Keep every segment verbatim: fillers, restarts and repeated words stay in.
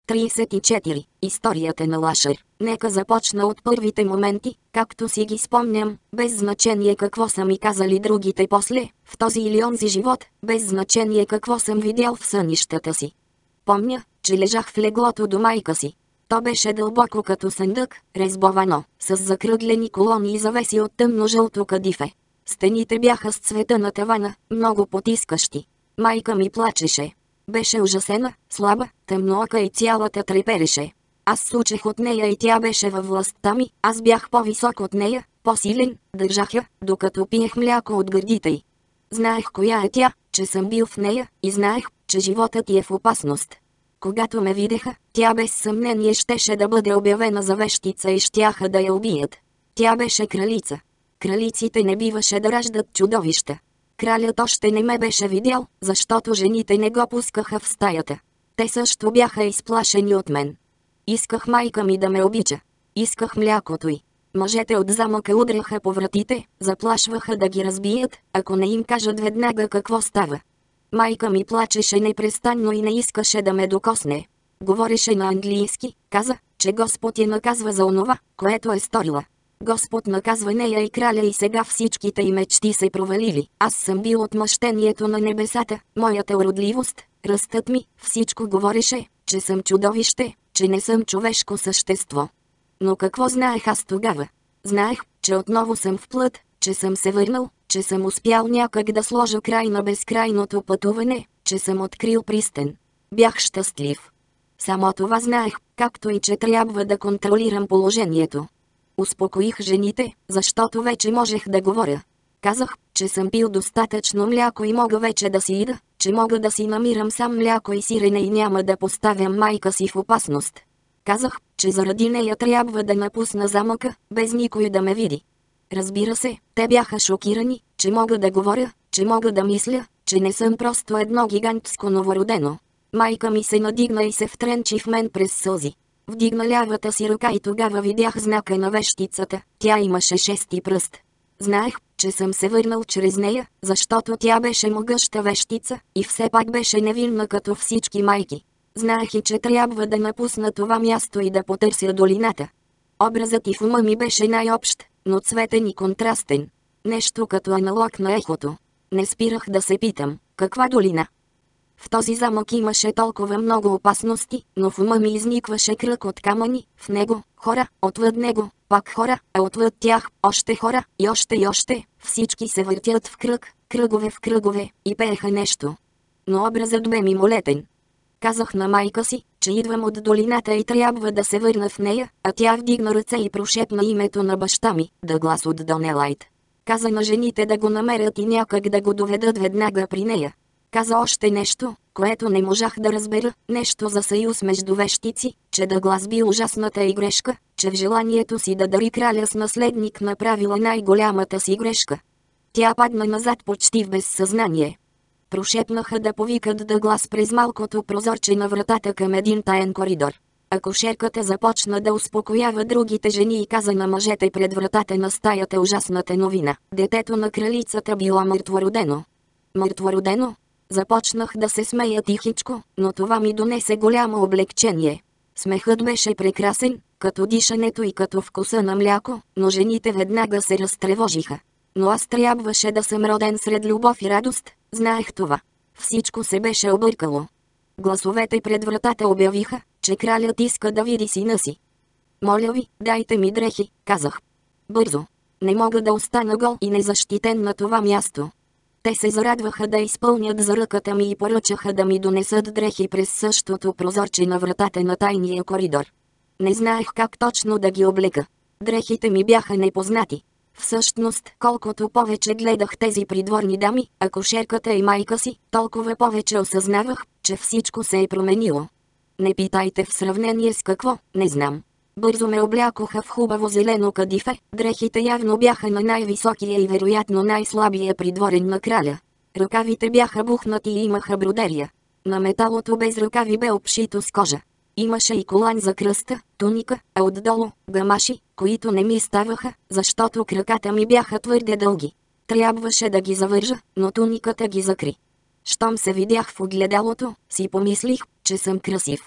тридесет и четири. Историята на Лашър. Нека започна от първите моменти, както си ги спомням, без значение какво са ми казали другите после, в този или онзи живот, без значение какво съм видял в сънищата си. Помня, че лежах в леглото до майка си. То беше дълбоко като съндък, резбовано, с закръглени колони и завеси от тъмно-жълто кадифе. Стените бяха с цвета на тавана, много потискащи. Майка ми плачеше. Беше ужасена, слаба, тъмноока и цялата трепереше. Аз случех от нея и тя беше във властта ми, аз бях по-висок от нея, по-силен, държах я, докато пиех мляко от гърдите й. Знаех коя е тя, че съм бил в нея, и знаех, че животът й е в опасност. Когато ме видеха, тя без съмнение щеше да бъде обявена за вещица и щяха да я убият. Тя беше кралица. Кралиците не биваше да раждат чудовища. Кралят още не ме беше видял, защото жените не го пускаха в стаята. Те също бяха изплашени от мен. Исках майка ми да ме обича. Исках млякото й. Мъжете от замъка удряха по вратите, заплашваха да ги разбият, ако не им кажат веднага какво става. Майка ми плачеше непрестанно и не искаше да ме докосне. Говореше на английски, каза, че Господ я наказва за онова, което е сторила. Господ наказва нея и краля и сега всичките й мечти се провалили. Аз съм бил отмъщението на небесата, моята уродливост, ръстът ми, всичко говореше, че съм чудовище, че не съм човешко същество. Но какво знаех аз тогава? Знаех, че отново съм в плът, че съм се върнал, че съм успял някак да сложа край на безкрайното пътуване, че съм открил пристен. Бях щастлив. Само това знаех, както и че трябва да контролирам положението. Успокоих жените, защото вече можех да говоря. Казах, че съм пил достатъчно мляко и мога вече да си ида, че мога да си намирам сам мляко и сирене и няма да поставям майка си в опасност. Казах, че заради нея трябва да напусна замъка, без никой да ме види. Разбира се, те бяха шокирани, че мога да говоря, че мога да мисля, че не съм просто едно гигантско новородено. Майка ми се надигна и се втренчи в мен през сълзи. Вдигна лявата си ръка и тогава видях знака на вещицата, тя имаше шести пръст. Знаех, че съм се върнал чрез нея, защото тя беше могъща вещица и все пак беше невинна като всички майки. Знаех и че трябва да напусна това място и да потърся долината. Образът и в ума ми беше най-общ, но цветен и контрастен. Нещо като аналог на ехото. Не спирах да се питам, каква долина? В този замък имаше толкова много опасности, но в ума ми изникваше кръг от камъни, в него хора, отвъд него пак хора, а отвъд тях още хора, и още и още, всички се въртят в кръг, кръгове в кръгове, и пееха нещо. Но образът бе мимолетен. Казах на майка си, че идвам от долината и трябва да се върна в нея, а тя вдигна ръце и прошепна името на баща ми, Дъглас от Донелайт. Каза на жените да го намерят и някак да го доведат веднага при нея. Каза още нещо, което не можах да разбера, нещо за съюз между вещици, че Дъглас бил ужасната и грешка, че в желанието си да дари краля с наследник направила най-голямата си грешка. Тя падна назад почти в безсъзнание. Прошепнаха да повикат Дъглас през малкото прозорче на вратата към един таен коридор. Акушерката започна да успокоява другите жени и каза на мъжете пред вратата на стаята ужасната новина. Детето на кралицата било мъртвородено. Мъртвородено? Започнах да се смея тихичко, но това ми донесе голямо облегчение. Смехът беше прекрасен, като дишането и като вкуса на мляко, но жените веднага се разтревожиха. Но аз трябваше да съм роден сред любов и радост, знаех това. Всичко се беше объркало. Гласовете пред вратата обявиха, че кралят иска да види сина си. Моля ви, дайте ми дрехи, казах. Бързо. Не мога да остана гол и незащитен на това място. Те се зарадваха да изпълнят заръката ми и поръчаха да ми донесат дрехи през същото прозорче на вратата на тайния коридор. Не знаех как точно да ги облека. Дрехите ми бяха непознати. Всъщност, колкото повече гледах тези придворни дами, акушерката и майка си, толкова повече осъзнавах, че всичко се е променило. Не питайте в сравнение с какво, не знам. Бързо ме облякоха в хубаво зелено кадифе, дрехите явно бяха на най-високия и вероятно най-слабия придворен на краля. Ръкавите бяха бухнати и имаха бродерия. На металото без ръкави бе обшито с кожа. Имаше и колан за кръста, туника, а отдолу – гамаши, които не ми ставаха, защото краката ми бяха твърде дълги. Трябваше да ги завържа, но туниката ги закри. Щом се видях в огледалото, си помислих, че съм красив.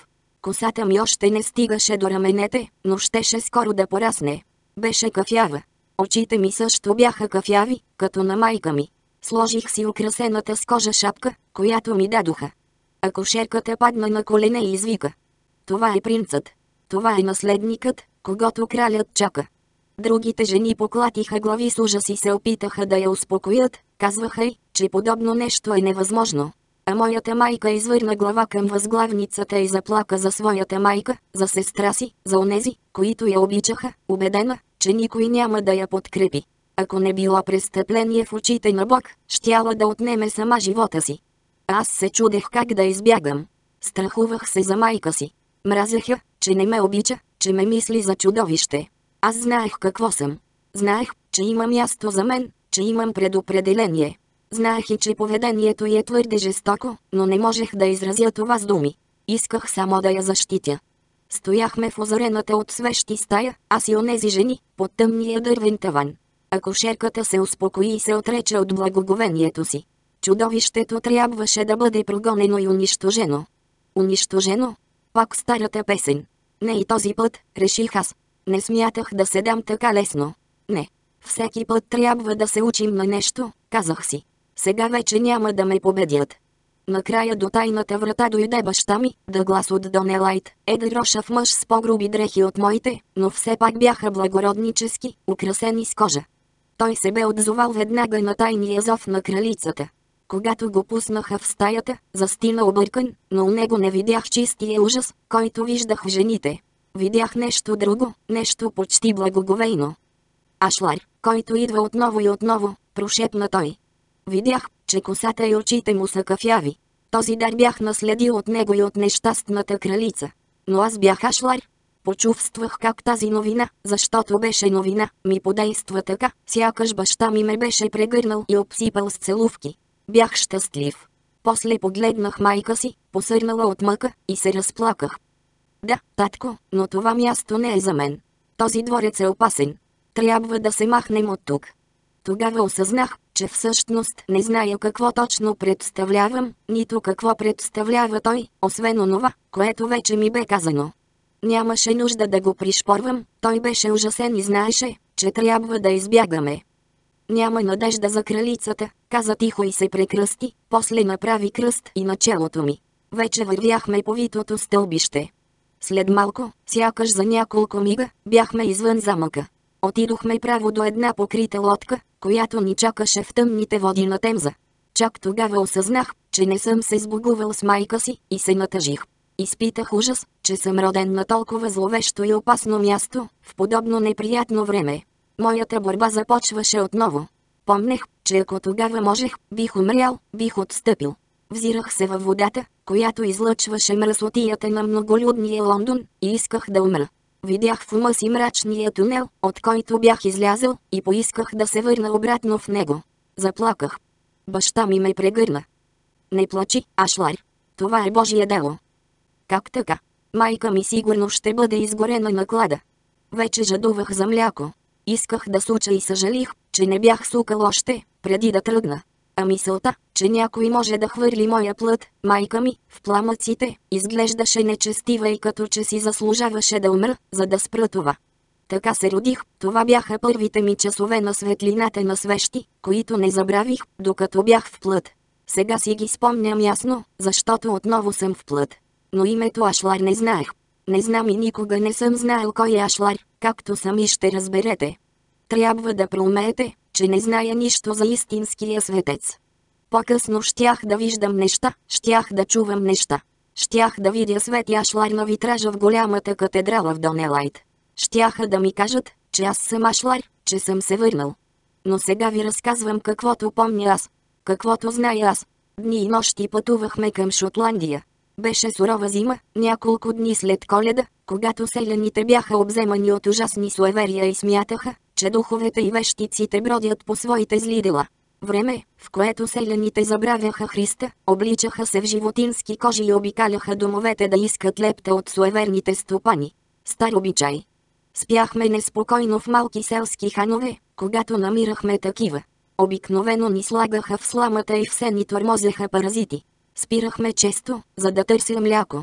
Косата ми още не стигаше до раменете, но щеше скоро да порасне. Беше кафява. Очите ми също бяха кафяви, като на майка ми. Сложих си украсената с кожа шапка, която ми дадоха. Акушерката падна на колене и извика: "Това е принцът. Това е наследникът, когото кралят чака." Другите жени поклатиха глави с ужас и се опитаха да я успокоят, казваха й, че подобно нещо е невъзможно. А моята майка извърна глава към възглавницата и заплака за своята майка, за сестра си, за онези, които я обичаха, убедена, че никой няма да я подкрепи. Ако не било престъпление в очите на Бог, щяла да отнеме сама живота си. Аз се чудех как да избягам. Страхувах се за майка си. Мразех я, че не ме обича, че ме мисли за чудовище. Аз знаех какво съм. Знаех, че има място за мен, че имам предопределение. Знаех и, че поведението й е твърде жестоко, но не можех да изразя това с думи. Исках само да я защитя. Стояхме в озарената от свещи стая, аз и онези жени, под тъмния дървен таван. Акушерката се успокои и се отрече от благоговението си. Чудовището трябваше да бъде прогонено и унищожено. Унищожено? Пак старата песен. Не и този път, реших аз. Не смятах да се дам така лесно. Не. Всеки път трябва да се учим на нещо, казах си. Сега вече няма да ме победят. Накрая до тайната врата дойде баща ми, Дъглас от Донелайт, едър рошав мъж с по-груби дрехи от моите, но все пак бяха благороднически, украсени с кожа. Той се бе отзовал веднага на тайния зов на кралицата. Когато го пуснаха в стаята, застина объркан, но у него не видях чистия ужас, който виждах в жените. Видях нещо друго, нещо почти благоговейно. "Ашлар, който идва отново и отново", прошепна той. Видях, че косата и очите му са кафяви. Този дар бях наследил от него и от нещастната кралица. Но аз бях Ашлар. Почувствах как тази новина, защото беше новина, ми подейства така, сякаш баща ми ме беше прегърнал и обсипал с целувки. Бях щастлив. После погледнах майка си, посърнала от мъка, и се разплаках. "Да, татко, но това място не е за мен. Този дворец е опасен. Трябва да се махнем от тук." Тогава осъзнах, че всъщност не зная какво точно представлявам, нито какво представлява той, освен онова, което вече ми бе казано. Нямаше нужда да го пришпорвам, той беше ужасен и знаеше, че трябва да избягаме. "Няма надежда за кралицата", каза тихо и се прекръсти, после направи кръст и на челото ми. Вече вървяхме по витото стълбище. След малко, сякаш за няколко мига, бяхме извън замъка. Отидохме право до една покрита лодка, която ни чакаше в тъмните води на Темза. Чак тогава осъзнах, че не съм се сбогувал с майка си, и се натъжих. Изпитах ужас, че съм роден на толкова зловещо и опасно място, в подобно неприятно време. Моята борба започваше отново. Помнех, че ако тогава можех, бих умрял, бих отстъпил. Взирах се във водата, която излъчваше мръсотията на многолюдния Лондон, и исках да умра. Видях в ума си мрачния тунел, от който бях излязъл, и поисках да се върна обратно в него. Заплаках. Баща ми ме прегърна. "Не плачи, Ашлар. Това е Божие дело." "Как така? Майка ми сигурно ще бъде изгорена на клада." Вече жадувах за мляко. Исках да суча и съжалих, че не бях сукал още, преди да тръгна. А мисълта, че някой може да хвърли моя плът, майка ми, в пламъците, изглеждаше нечестива и като че си заслужаваше да умра, за да спра това. Така се родих, това бяха първите ми часове на светлината на свещи, които не забравих, докато бях в плът. Сега си ги спомням ясно, защото отново съм в плът. Но името Ашлар не знаех. Не знам и никога не съм знаел кой е Ашлар, както сами ще разберете. Трябва да проумеете, че не зная нищо за истинския светец. По-късно щях да виждам неща, щях да чувам неща. Щях да видя Свети Ашлар на витража в голямата катедрала в Донелайт. Щяха да ми кажат, че аз съм Ашлар, че съм се върнал. Но сега ви разказвам каквото помня аз, каквото зная аз. Дни и нощи пътувахме към Шотландия. Беше сурова зима, няколко дни след Коледа, когато селяните бяха обземани от ужасни суеверия и смятаха, че духовете и вещиците бродят по своите зли дела. Време, в което селяните забравяха Христа, обличаха се в животински кожи и обикаляха домовете да искат лепта от суеверните стопани. Стар обичай. Спяхме неспокойно в малки селски ханове, когато намирахме такива. Обикновено ни слагаха в сламата и в сен и тормозеха паразити. Спирахме често, за да търся мляко.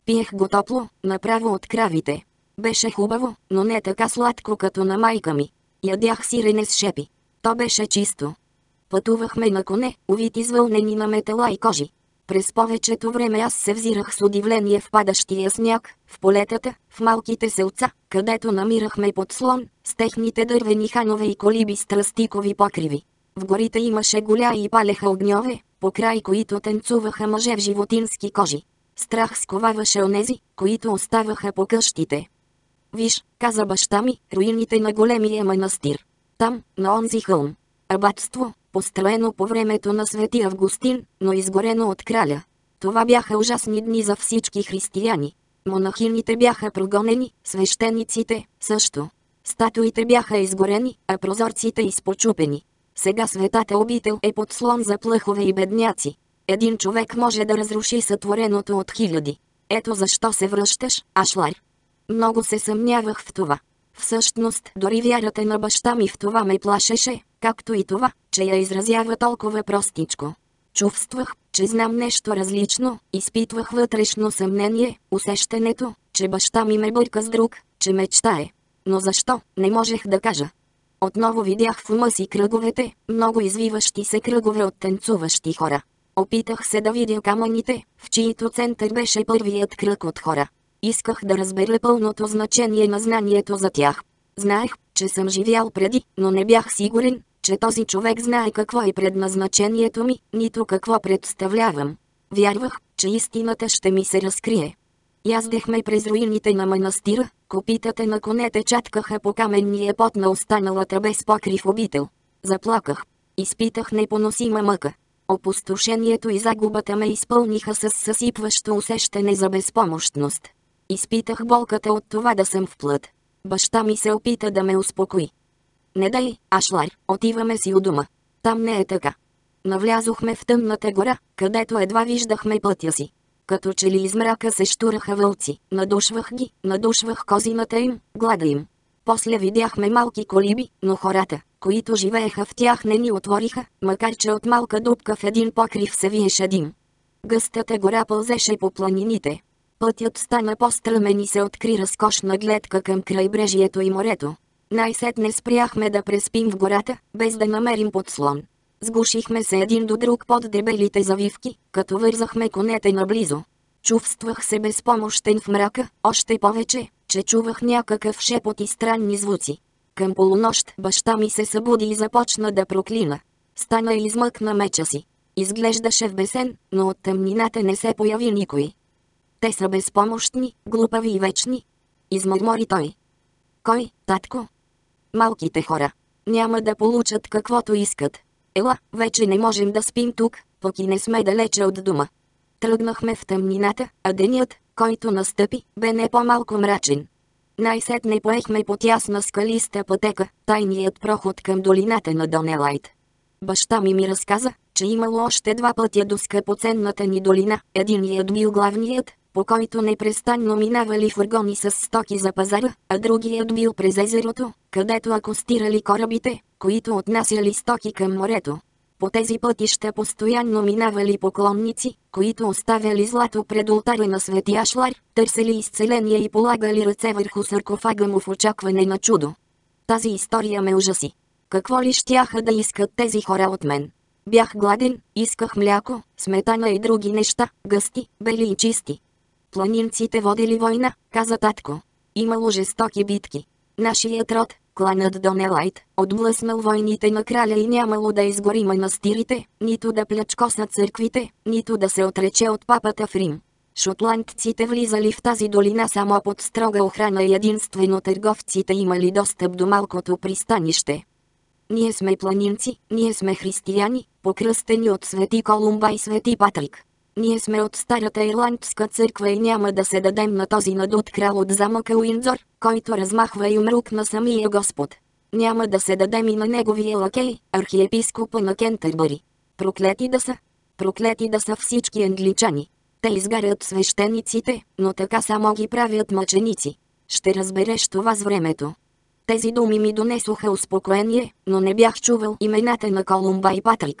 Пиех го топло, направо от кравите. Беше хубаво, но не така сладко като на майка ми. Ядях сирене с шепи. То беше чисто. Пътувахме на коне, увити с вълнени на метала и кожи. През повечето време аз се взирах с удивление в падащия сняг, в полетата, в малките селца, където намирахме подслон, с техните дървени ханове и колиби с тръстикови покриви. В горите имаше голя и палеха огньове, покрай които танцуваха мъже в животински кожи. Страх сковаваше онези, които оставаха по къщите. Виж, каза баща ми, руините на големия манастир. Там, на онзи хълм. Абатство, построено по времето на свети Августин, но изгорено от краля. Това бяха ужасни дни за всички християни. Монахините бяха прогонени, свещениците също. Статуите бяха изгорени, а прозорците изпочупени. Сега светата обител е подслон за плъхове и бедняци. Един човек може да разруши сътвореното от хиляди. Ето защо се връщаш, Ашлар. Много се съмнявах в това. Всъщност, дори вярата на баща ми в това ме плашеше, както и това, че я изразява толкова простичко. Чувствах, че знам нещо различно, изпитвах вътрешно съмнение, усещането, че баща ми ме бърка с друг, че мечтае. Но защо, не можех да кажа. Отново видях в ума си кръговете, много извиващи се кръгове от танцуващи хора. Опитах се да видя камъните, в чието център беше първият кръг от хора. Исках да разбера пълното значение на знанието за тях. Знаех, че съм живял преди, но не бях сигурен, че този човек знае какво е предназначението ми, нито какво представлявам. Вярвах, че истината ще ми се разкрие. Яздехме през руините на манастира, копитата на конете чаткаха по каменния пот на останалата без покрив обител. Заплаках. Изпитах непоносима мъка. Опустошението и загубата ме изпълниха с съсипващо усещане за безпомощност. Изпитах болката от това да съм в плът. Баща ми се опита да ме успокои. Не дай, Ашлар, отиваме си у дома. Там не е така. Навлязохме в тъмната гора, където едва виждахме пътя си. Като че ли из мрака се щураха вълци, надушвах ги, надушвах козината им, глада им. После видяхме малки колиби, но хората, които живееха в тях, не ни отвориха, макар че от малка дупка в един покрив се виеше дим. Гъстата гора пълзеше по планините. Пътят стана по-стръмен и се откри разкошна гледка към крайбрежието и морето. Най-сетне спряхме да преспим в гората, без да намерим подслон. Сгушихме се един до друг под дебелите завивки, като вързахме конете наблизо. Чувствах се безпомощен в мрака, още повече, че чувах някакъв шепот и странни звуци. Към полунощ баща ми се събуди и започна да проклина. Стана и измъкна меча си. Изглеждаше вбесен, но от тъмнината не се появи никой. Те са безпомощни, глупави и вечни. Измърмори той. Кой, татко? Малките хора. Няма да получат каквото искат. Ела, вече не можем да спим тук, пък и не сме далече от дома. Тръгнахме в тъмнината, а денят, който настъпи, бе не по-малко мрачен. Най-сетне поехме по тясна скалиста пътека, тайният проход към долината на Донелайт. Баща ми ми разказа, че имало още два пътя до скъпоценната ни долина. Единият бил главният, по който непрестанно минавали фургони с стоки за пазара, а другият бил през езерото, където акостирали корабите, които отнасяли стоки към морето. По тези пътища постоянно минавали поклонници, които оставяли злато пред олтара на свети Ашлар, търсили изцеление и полагали ръце върху саркофага му в очакване на чудо. Тази история ме ужаси. Какво ли щяха да искат тези хора от мен? Бях гладен, исках мляко, сметана и други неща, гъсти, бели и чисти. Планинците водили война, каза татко. Имало жестоки битки. Нашият род, кланът Донелайт, отблъснал войните на краля и нямало да изгори манастирите, нито да плячкоса църквите, нито да се отрече от папата в Рим. Шотландците влизали в тази долина само под строга охрана и единствено търговците имали достъп до малкото пристанище. Ние сме планинци, ние сме християни, покръстени от свети Колумба и свети Патрик. Ние сме от старата ирландска църква и няма да се дадем на този надут крал от замъка Уиндзор, който размахва юмрук на самия Господ. Няма да се дадем и на неговия лакей, архиепископа на Кентърбъри. Проклети да са! Проклети да са всички англичани! Те изгарят свещениците, но така само ги правят мъченици. Ще разбереш това с времето. Тези думи ми донесоха успокоение, но не бях чувал имената на Колумба и Патрик.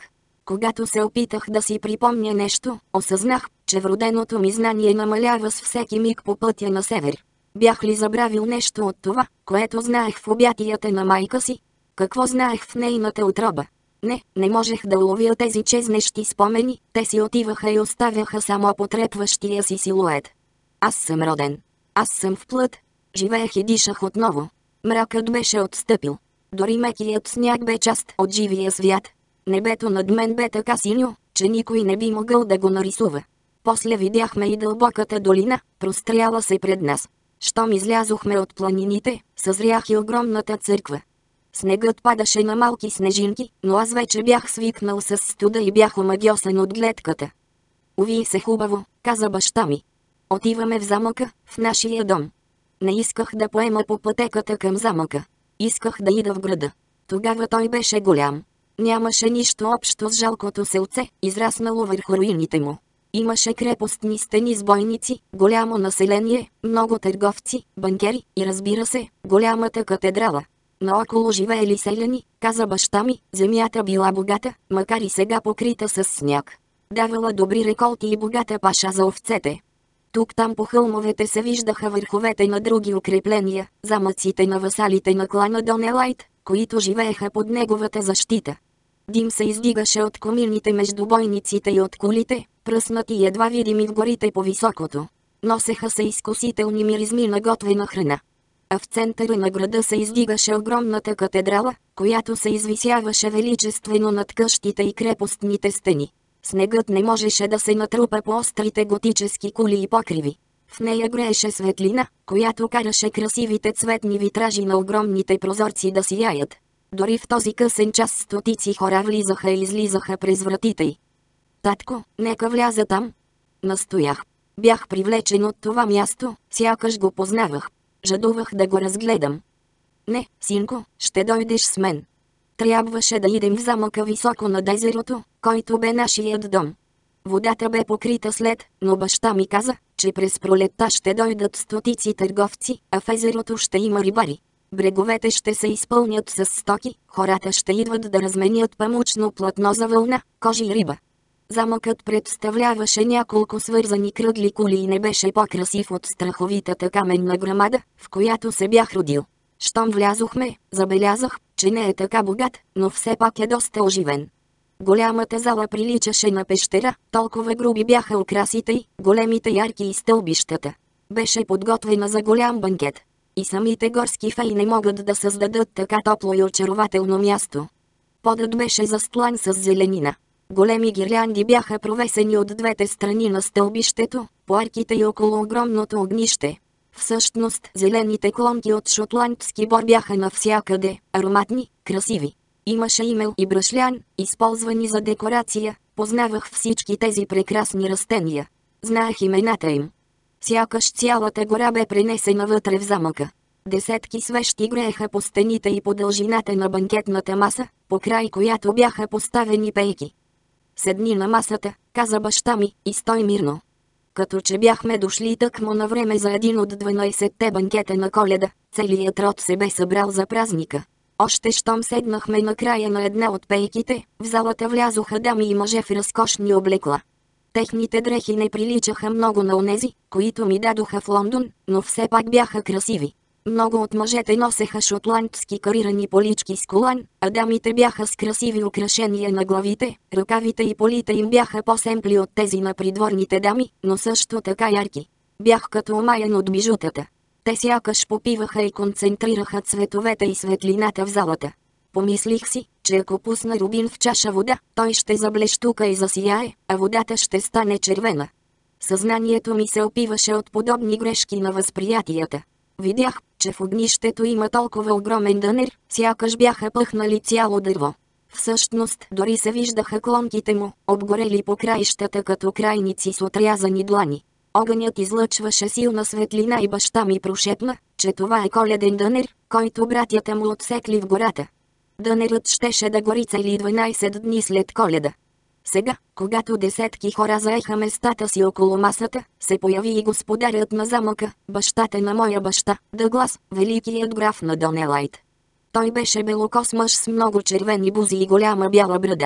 Когато се опитах да си припомня нещо, осъзнах, че вроденото ми знание намалява с всеки миг по пътя на север. Бях ли забравил нещо от това, което знаех в обятията на майка си? Какво знаех в нейната утроба? Не, не можех да уловя тези чезнещи спомени, те си отиваха и оставяха само потрепващия си силует. Аз съм роден. Аз съм в плът. Живеех и дишах отново. Мракът беше отстъпил. Дори мекият сняг бе част от живия свят. Небето над мен бе така синьо, че никой не би могъл да го нарисува. После видяхме и дълбоката долина, простряла се пред нас. Щом излязохме от планините, съзрях и огромната църква. Снегът падаше на малки снежинки, но аз вече бях свикнал с студа и бях омагьосан от гледката. Уви се хубаво, каза баща ми. Отиваме в замъка, в нашия дом. Не исках да поема по пътеката към замъка. Исках да ида в града. Тогава той беше голям. Нямаше нищо общо с жалкото селце, израснало върху руините му. Имаше крепостни стени с бойници, голямо население, много търговци, банкери и, разбира се, голямата катедрала. Наоколо живеели селяни, каза баща ми, земята била богата, макар и сега покрита с сняг. Давала добри реколти и богата паша за овцете. Тук-там по хълмовете се виждаха върховете на други укрепления, замъците на васалите на клана Донелайт, които живееха под неговата защита. Дим се издигаше от комините между бойниците и от колите, пръснати и едва видими в горите по високото. Носеха се изкусителни миризми на готвена храна. А в центъра на града се издигаше огромната катедрала, която се извисяваше величествено над къщите и крепостните стени. Снегът не можеше да се натрупа по острите готически кули и покриви. В нея грееше светлина, която караше красивите цветни витражи на огромните прозорци да сияят. Дори в този късен час стотици хора влизаха и излизаха през вратите й. Татко, нека вляза там. Настоях. Бях привлечен от това място, сякаш го познавах. Жадувах да го разгледам. Не, синко, ще дойдеш с мен. Трябваше да идем в замъка високо над езерото, който бе нашият дом. Водата бе покрита след, но баща ми каза, че през пролетта ще дойдат стотици търговци, а в езерото ще има рибари. Бреговете ще се изпълнят с стоки, хората ще идват да разменят памучно платно за вълна, кожи и риба. Замъкът представляваше няколко свързани кръгли кули и не беше по-красив от страховитата каменна грамада, в която се бях родил. Щом влязохме, забелязах, че не е така богат, но все пак е доста оживен. Голямата зала приличаше на пещера, толкова груби бяха украсите й, големите ярки и стълбищата. Беше подготвена за голям банкет. И самите горски феи не могат да създадат така топло и очарователно място. Подът беше застлан с зеленина. Големи гирлянди бяха провесени от двете страни на стълбището, по арките и около огромното огнище. Всъщност зелените клонки от шотландски бор бяха навсякъде, ароматни, красиви. Имаше имел и брашлян, използвани за декорация, познавах всички тези прекрасни растения. Знаех имената им. Сякаш цялата гора бе пренесена вътре в замъка. Десетки свещи грееха по стените и по дължината на банкетната маса, по край която бяха поставени пейки. Седни на масата, каза баща ми, и стой мирно. Като че бяхме дошли тъкмо на време за един от дванайсетте банкета на Коледа, целият род се бе събрал за празника. Още щом седнахме на края на една от пейките, в залата влязоха дами и мъже в разкошни облекла. Техните дрехи не приличаха много на онези, които ми дадоха в Лондон, но все пак бяха красиви. Много от мъжете носеха шотландски карирани полички с колан, а дамите бяха с красиви украшения на главите, ръкавите и полите им бяха по-семпли от тези на придворните дами, но също така ярки. Бях като омаян от бижутата. Те сякаш попиваха и концентрираха цветовете и светлината в залата. Помислих си, че ако пусна рубин в чаша вода, той ще заблещука и засияе, а водата ще стане червена. Съзнанието ми се опиваше от подобни грешки на възприятията. Видях, че в огнището има толкова огромен дънер, сякаш бяха пъхнали цяло дърво. Всъщност дори се виждаха клонките му, обгорели по краищата като крайници с отрязани длани. Огънят излъчваше силна светлина и баща ми прошепна, че това е коледен дънер, който братята му отсекли в гората. Дънерът щеше да гори цели дванайсет дни след Коледа. Сега, когато десетки хора заеха местата си около масата, се появи и господарят на замъка, бащата на моя баща, Дъглас, великият граф на Донелайт. Той беше белокос мъж с много червени бузи и голяма бяла брада.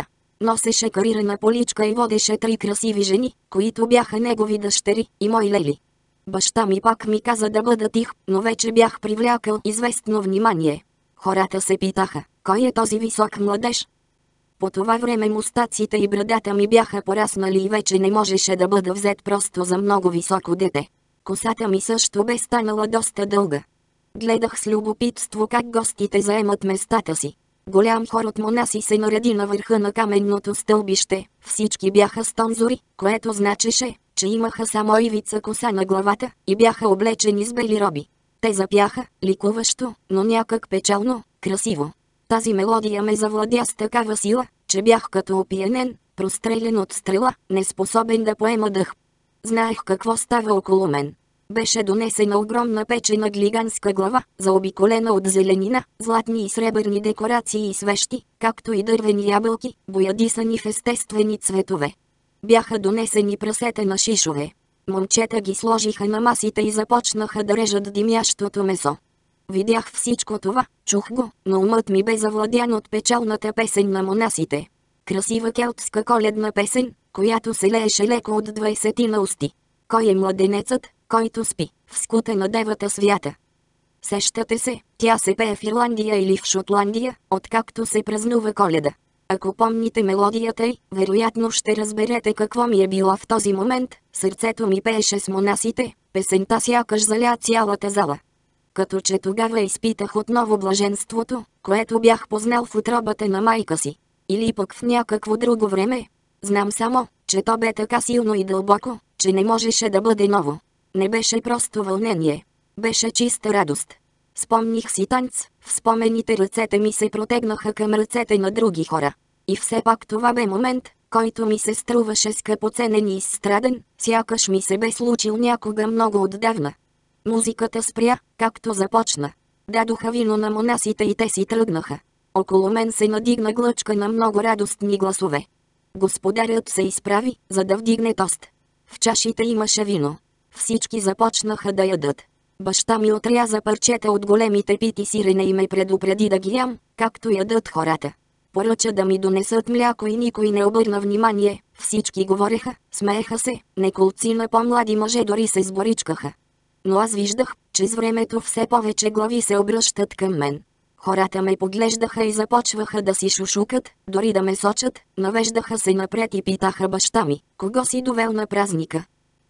Носеше карирана поличка и водеше три красиви жени, които бяха негови дъщери и мои лели. Баща ми пак ми каза да бъда тих, но вече бях привлякал известно внимание. Хората се питаха, кой е този висок младеж? По това време мустаците и брадата ми бяха пораснали и вече не можеше да бъда взет просто за много високо дете. Косата ми също бе станала доста дълга. Гледах с любопитство как гостите заемат местата си. Голям хор от монаси се нареди на върха на каменното стълбище, всички бяха с тонзори, което значеше, че имаха само ивица коса на главата и бяха облечени с бели роби. Те запяха, ликуващо, но някак печално, красиво. Тази мелодия ме завладя с такава сила, че бях като опиянен, прострелен от стрела, неспособен да поема дъх. Знаех какво става около мен. Беше донесена огромна печена глиганска глава, заобиколена от зеленина, златни и сребърни декорации и свещи, както и дървени ябълки, боядисани в естествени цветове. Бяха донесени прасета на шишове. Момчета ги сложиха на масите и започнаха да режат димящото месо. Видях всичко това, чух го, но умът ми бе завладян от печалната песен на монасите. Красива келтска коледна песен, която се лееше леко от двайсетина усти. Кой е младенецът, който спи, в скута на девата свята? Сещате се, тя се пее в Ирландия или в Шотландия, откакто се празнува Коледа. Ако помните мелодията й, вероятно ще разберете какво ми е било в този момент. Сърцето ми пееше с монасите, песента сякаш заля цялата зала. Като че тогава изпитах отново блаженството, което бях познал в утробата на майка си. Или пък в някакво друго време. Знам само, че то бе така силно и дълбоко, че не можеше да бъде ново. Не беше просто вълнение. Беше чиста радост. Спомних си танц, в спомените ръцете ми се протегнаха към ръцете на други хора. И все пак това бе момент, който ми се струваше скъпоценен и изстраден, сякаш ми се бе случил някога много отдавна. Музиката спря, както започна. Дадоха вино на монасите и те си тръгнаха. Около мен се надигна глъчка на много радостни гласове. Господарят се изправи, за да вдигне тост. В чашите имаше вино. Всички започнаха да ядат. Баща ми отряза парчета от големите пити сирене и ме предупреди да ги ям, както ядат хората. Поръча да ми донесат мляко и никой не обърна внимание, всички говореха, смееха се, неколцина по-млади мъже дори се сборичкаха. Но аз виждах, че с времето все повече глави се обръщат към мен. Хората ме поглеждаха и започваха да си шушукат, дори да ме сочат, навеждаха се напред и питаха баща ми, кого си довел на празника.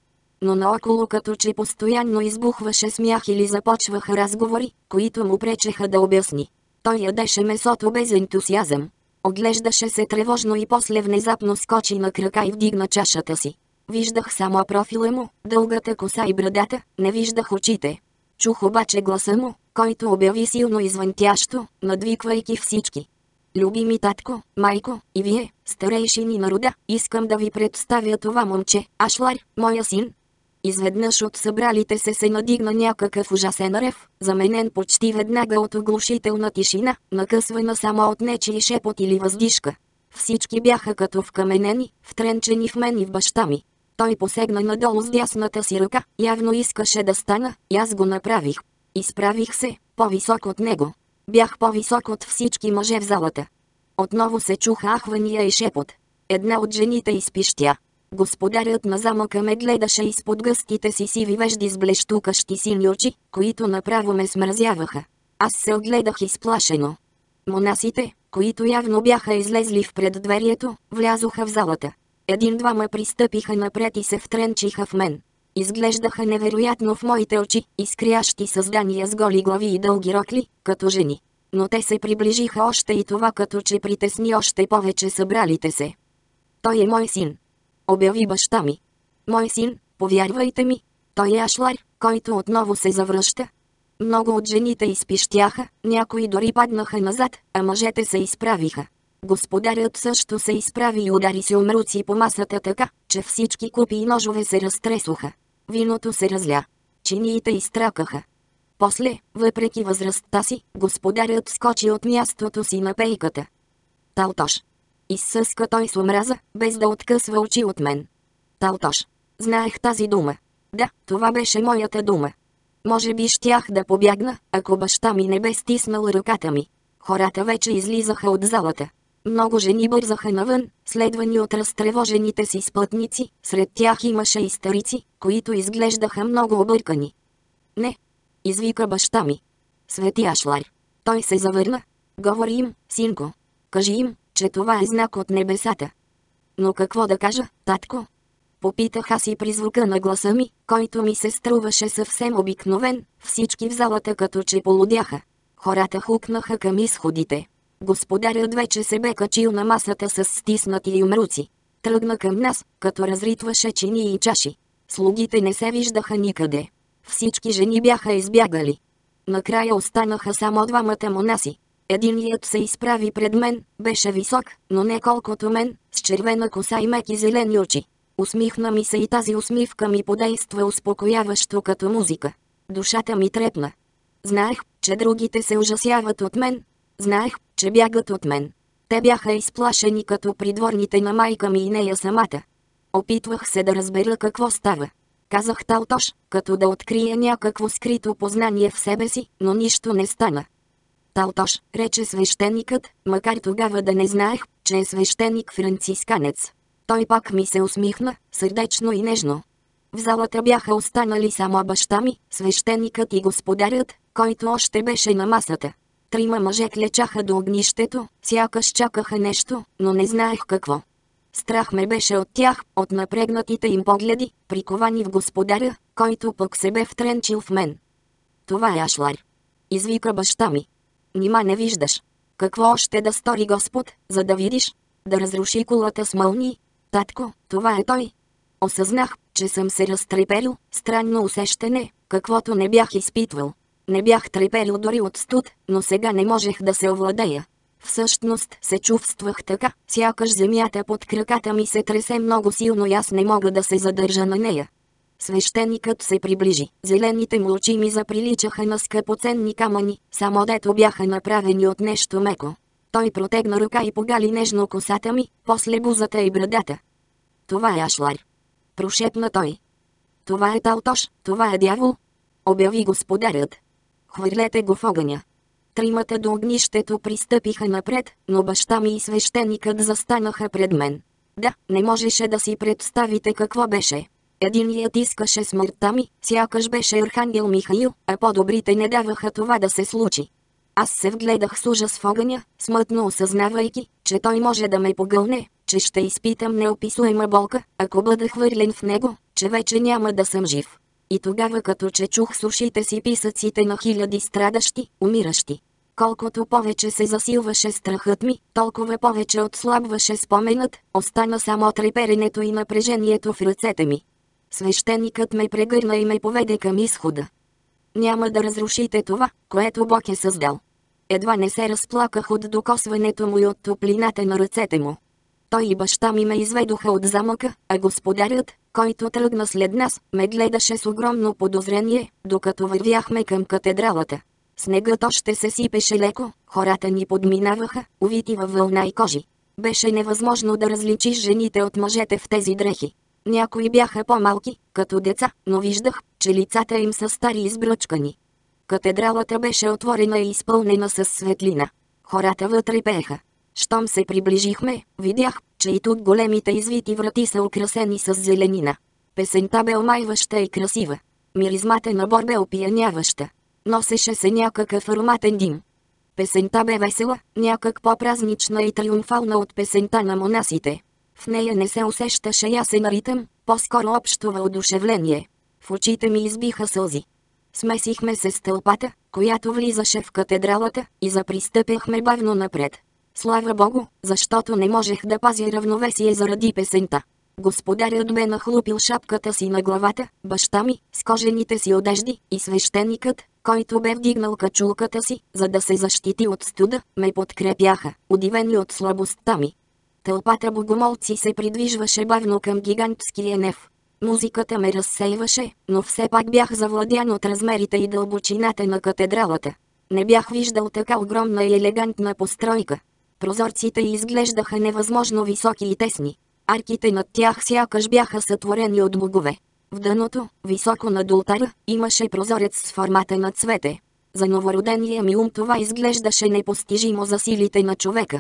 Но наоколо като че постоянно избухваше смях или започваха разговори, които му пречеха да обясни. Той ядеше месото без ентусиазъм. Оглеждаше се тревожно и после внезапно скочи на крака и вдигна чашата си. Виждах само профила му, дългата коса и брадата, не виждах очите. Чух обаче гласа му, който обяви силно извънтящо, надвиквайки всички. Любими татко, майко, и вие, старейшини на рода, искам да ви представя това момче, Ашлар, моя син. Изведнъж от събралите се се надигна някакъв ужасен рев, заменен почти веднага от оглушителна тишина, накъсвана само от нечий шепот или въздишка. Всички бяха като вкаменени, втренчени в мен и в баща ми. Той посегна надолу с дясната си ръка, явно искаше да стана, и аз го направих. Изправих се, по-висок от него. Бях по-висок от всички мъже в залата. Отново се чуха ахвания и шепот. Една от жените изпищя. Господарят на замъка ме гледаше изпод гъстите си сиви вежди с блещукащи сини очи, които направо ме смразяваха. Аз се огледах изплашено. Монасите, които явно бяха излезли в преддверието, влязоха в залата. Един-двама пристъпиха напред и се втренчиха в мен. Изглеждаха невероятно в моите очи, изкрящи създания с голи глави и дълги рокли, като жени. Но те се приближиха още и това като че притесни още повече събралите се. Той е мой син, обяви баща ми. Мой син, повярвайте ми, той е Ашлар, който отново се завръща. Много от жените изпищяха, някои дори паднаха назад, а мъжете се изправиха. Господарят също се изправи и удари се умруци по масата така, че всички купи и ножове се разтресоха. Виното се разля. Чиниите изтракаха. После, въпреки възрастта си, господарят скочи от мястото си на пейката. Талтош. Изсъска той с омраза, без да откъсва очи от мен. Талтош. Знаех тази дума. Да, това беше моята дума. Може би щях да побягна, ако баща ми не бе стиснал ръката ми. Хората вече излизаха от залата. Много жени бързаха навън, следвани от разтревожените си спътници, сред тях имаше и старици, които изглеждаха много объркани. Не! Извика баща ми. Свети Ашлар. Той се завърна. Говори им, синко. Кажи им, че това е знак от небесата. Но какво да кажа, татко? Попитах аз и при звука на гласа ми, който ми се струваше съвсем обикновен, всички в залата като че полудяха. Хората хукнаха към изходите. Господарят вече се бе качил на масата с стиснати юмруци. Тръгна към нас, като разритваше чини и чаши. Слугите не се виждаха никъде. Всички жени бяха избягали. Накрая останаха само двамата монаси. Единият се изправи пред мен, беше висок, но не колкото мен, с червена коса и меки зелени очи. Усмихна ми се и тази усмивка ми подейства успокояващо като музика. Душата ми трепна. Знаех, че другите се ужасяват от мен. Знаех, че бягат от мен. Те бяха изплашени като придворните на майка ми и нея самата. Опитвах се да разбера какво става. Казах Талтош, като да открия някакво скрито познание в себе си, но нищо не стана. Талтош, рече свещеникът, макар тогава да не знаех, че е свещеник францисканец. Той пак ми се усмихна, сърдечно и нежно. В залата бяха останали само баща ми, свещеникът и господарят, който още беше на масата. Трима мъже клечаха до огнището, сякаш чакаха нещо, но не знаех какво. Страх ме беше от тях, от напрегнатите им погледи, приковани в господаря, който пък се бе втренчил в мен. Това е Ашлар. Извика баща ми. Нима не виждаш. Какво още да стори Господ, за да видиш? Да разруши кулата с мълнии? Татко, това е той. Осъзнах, че съм се разтреперил, странно усещане, каквото не бях изпитвал. Не бях треперил дори от студ, но сега не можех да се овладея. Всъщност се чувствах така, сякаш земята под краката ми се тресе много силно и аз не мога да се задържа на нея. Свещеникът се приближи. Зелените му очи ми заприличаха на скъпоценни камъни, само дето бяха направени от нещо меко. Той протегна ръка и погали нежно косата ми, после бузата и брадата. Това е Ашлар. Прошепна той. Това е Талтош, това е дявол. Обяви господарят. Хвърлете го в огъня. Тримата до огнището пристъпиха напред, но баща ми и свещеникът застанаха пред мен. Да, не можеше да си представите какво беше. Единият искаше смъртта ми, сякаш беше Архангел Михаил, а по-добрите не даваха това да се случи. Аз се вгледах с ужас в огъня, смътно осъзнавайки, че той може да ме погълне, че ще изпитам неописуема болка, ако бъда хвърлен в него, че вече няма да съм жив. И тогава като че чух с ушите си писъците на хиляди страдащи, умиращи. Колкото повече се засилваше страхът ми, толкова повече отслабваше споменът, остана само треперенето и напрежението в ръцете ми. Свещеникът ме прегърна и ме поведе към изхода. Няма да разрушите това, което Бог е създал. Едва не се разплаках от докосването му и от топлината на ръцете му. Той и баща ми ме изведоха от замъка, а господарят, който тръгна след нас, ме гледаше с огромно подозрение, докато вървяхме към катедралата. Снегът още се сипеше леко, хората ни подминаваха, увити във вълна и кожи. Беше невъзможно да различиш жените от мъжете в тези дрехи. Някои бяха по-малки, като деца, но виждах, че лицата им са стари и избръчкани. Катедралата беше отворена и изпълнена с светлина. Хората вътре пееха. Щом се приближихме, видях, че и тук големите извити врати са украсени с зеленина. Песента бе омайваща и красива. Миризмата на бор бе опияняваща. Носеше се някакъв ароматен дим. Песента бе весела, някак по-празнична и триумфална от песента на монасите. В нея не се усещаше ясен ритъм, по-скоро общо въодушевление. В очите ми избиха сълзи. Смесихме се с тълпата, която влизаше в катедралата, и запристъпяхме бавно напред. Слава Богу, защото не можех да пазя равновесие заради песента. Господарят бе нахлупил шапката си на главата, баща ми, с кожените си одежди, и свещеникът, който бе вдигнал качулката си, за да се защити от студа, ме подкрепяха, удивени от слабостта ми. Тълпата богомолци се придвижваше бавно към гигантския неф. Музиката ме разсейваше, но все пак бях завладян от размерите и дълбочината на катедралата. Не бях виждал така огромна и елегантна постройка. Прозорците изглеждаха невъзможно високи и тесни. Арките над тях сякаш бяха сътворени от богове. В дъното, високо над олтара, имаше прозорец с формата на цвете. За новородения ми ум това изглеждаше непостижимо за силите на човека.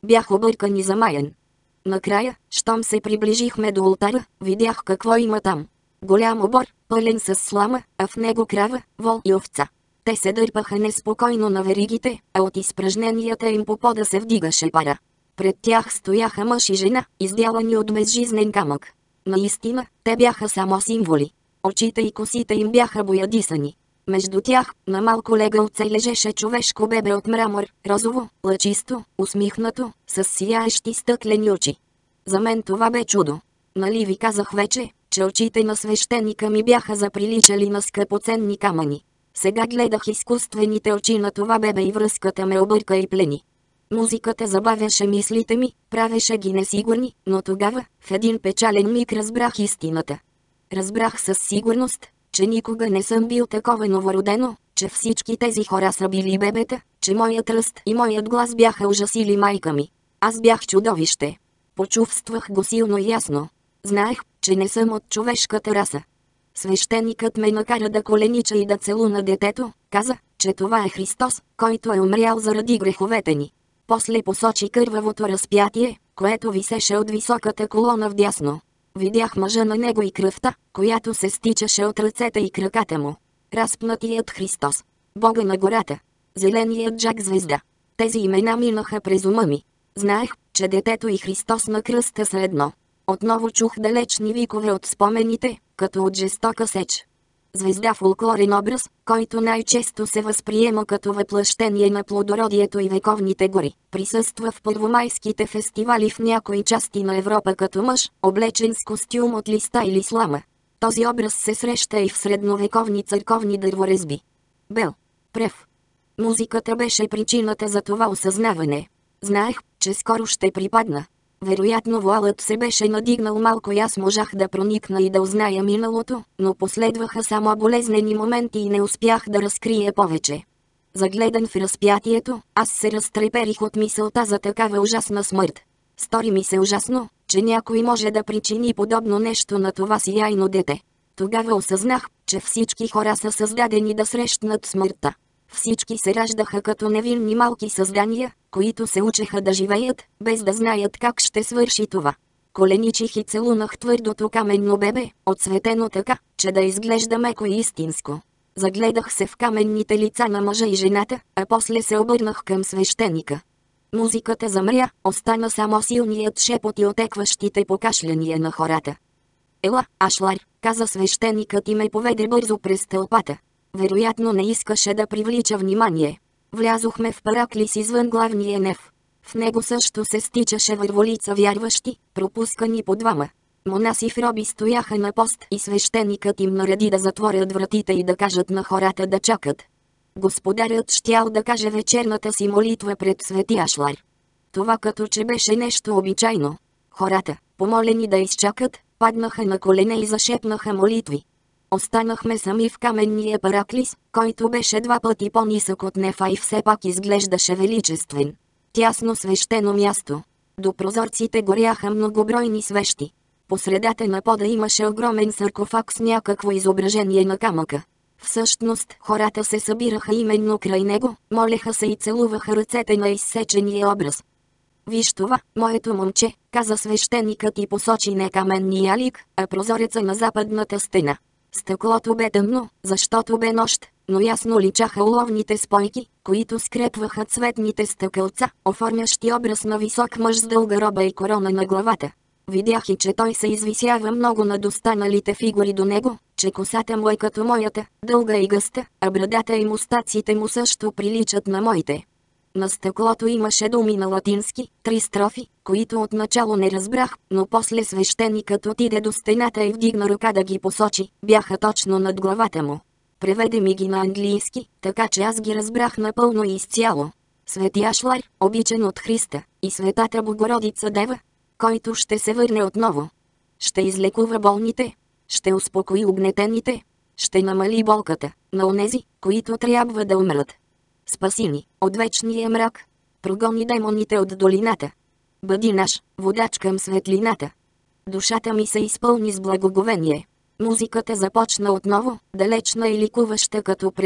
бях объркан и замаян. Накрая, щом се приближихме до ултара, видях какво има там. Голям обор, пълен с слама, а в него крава, вол и овца. Те се дърпаха неспокойно на веригите, а от изпражненията им по пода се вдигаше пара. Пред тях стояха мъж и жена, издялани от безжизнен камък. Наистина, те бяха само символи. Очите и косите им бяха боядисани. Между тях, на малко легалце лежеше човешко бебе от мрамор, розово, лъчисто, усмихнато, с сияещи стъклени очи. За мен това бе чудо. Нали ви казах вече, че очите на свещеника ми бяха заприличали на скъпоценни камъни. Сега гледах изкуствените очи на това бебе и връзката ме обърка и плени. Музиката забавяше мислите ми, правеше ги несигурни, но тогава, в един печален миг разбрах истината. Разбрах със сигурност, че никога не съм бил такова новородено, че всички тези хора са били бебета, че моят ръст и моят глас бяха ужасили майка ми. Аз бях чудовище. Почувствах го силно и ясно. Знаех, че не съм от човешката раса. Свещеникът ме накара да коленича и да целуна детето, каза, че това е Христос, който е умрял заради греховете ни. После посочи кървавото разпятие, което висеше от високата колона вдясно. Видях мъжа на него и кръвта, която се стичаше от ръцете и краката му. Разпнатият Христос. Бога на гората. Зеленият Джак звезда. Тези имена минаха през ума ми. Знаех, че детето и Христос на кръста са едно. Отново чух далечни викове от спомените, като от жестока сеч. Звезда, фолклорен образ, който най-често се възприема като въплъщение на плодородието и вековните гори, присъства в първомайските фестивали в някои части на Европа като мъж, облечен с костюм от листа или слама. Този образ се среща и в средновековни църковни дърворезби. Бел. Прев. Музиката беше причината за това осъзнаване. Знаех, че скоро ще припадна. Вероятно вуалът се беше надигнал малко и аз можах да проникна и да узная миналото, но последваха само болезнени моменти и не успях да разкрия повече. Загледан в разпятието, аз се разтреперих от мисълта за такава ужасна смърт. Стори ми се ужасно, че някой може да причини подобно нещо на това сияйно дете. Тогава осъзнах, че всички хора са създадени да срещнат смъртта. Всички се раждаха като невинни малки създания, които се учеха да живеят, без да знаят как ще свърши това. Коленичих и целунах твърдото каменно бебе, отцветено така, че да изглежда меко и истинско. Загледах се в каменните лица на мъжа и жената, а после се обърнах към свещеника. Музиката замря, остана само силният шепот и отекващите покашляния на хората. «Ела, Ашлар», каза свещеникът и ме поведе бързо през тълпата. Вероятно не искаше да привлича внимание. Влязохме в параклис извън главния неф. В него също се стичаше върволица вярващи, пропускани по двама. Монаси в роби стояха на пост и свещеникът им нареди да затворят вратите и да кажат на хората да чакат. Господарят щял да каже вечерната си молитва пред свети Ашлар. Това като че беше нещо обичайно. Хората, помолени да изчакат, паднаха на колене и зашепнаха молитви. Останахме сами в каменния параклис, който беше два пъти по-нисък от нефа и все пак изглеждаше величествен. Тясно свещено място. До прозорците горяха многобройни свещи. По средата на пода имаше огромен саркофаг с някакво изображение на камъка. Всъщност хората се събираха именно край него, молеха се и целуваха ръцете на изсечения образ. «Виж това, моето момче», каза свещеникът и посочи не каменния лик, а прозореца на западната стена. Стъклото бе тъмно, защото бе нощ, но ясно личаха уловните спойки, които скрепваха цветните стъкълца, оформящи образ на висок мъж с дълга роба и корона на главата. Видях и че той се извисява много над останалите фигури до него, че косата му е като моята, дълга и гъста, а брадата и мустаците му също приличат на моите. На стъклото имаше думи на латински, три строфи, които отначало не разбрах, но после свещеникът отиде до стената и вдигна ръка да ги посочи, бяха точно над главата му. Преведе ми ги на английски, така че аз ги разбрах напълно и изцяло. Свети Ашлар, обичан от Христа, и Светата Богородица Дева, който ще се върне отново. Ще излекува болните, ще успокои угнетените, ще намали болката на онези, които трябва да умрат. Спаси ни от вечния мрак, прогони демоните от долината. Бъди наш водач към светлината. Душата ми се изпълни с благоговение. Музиката започна отново, далечна и ликуваща като преди.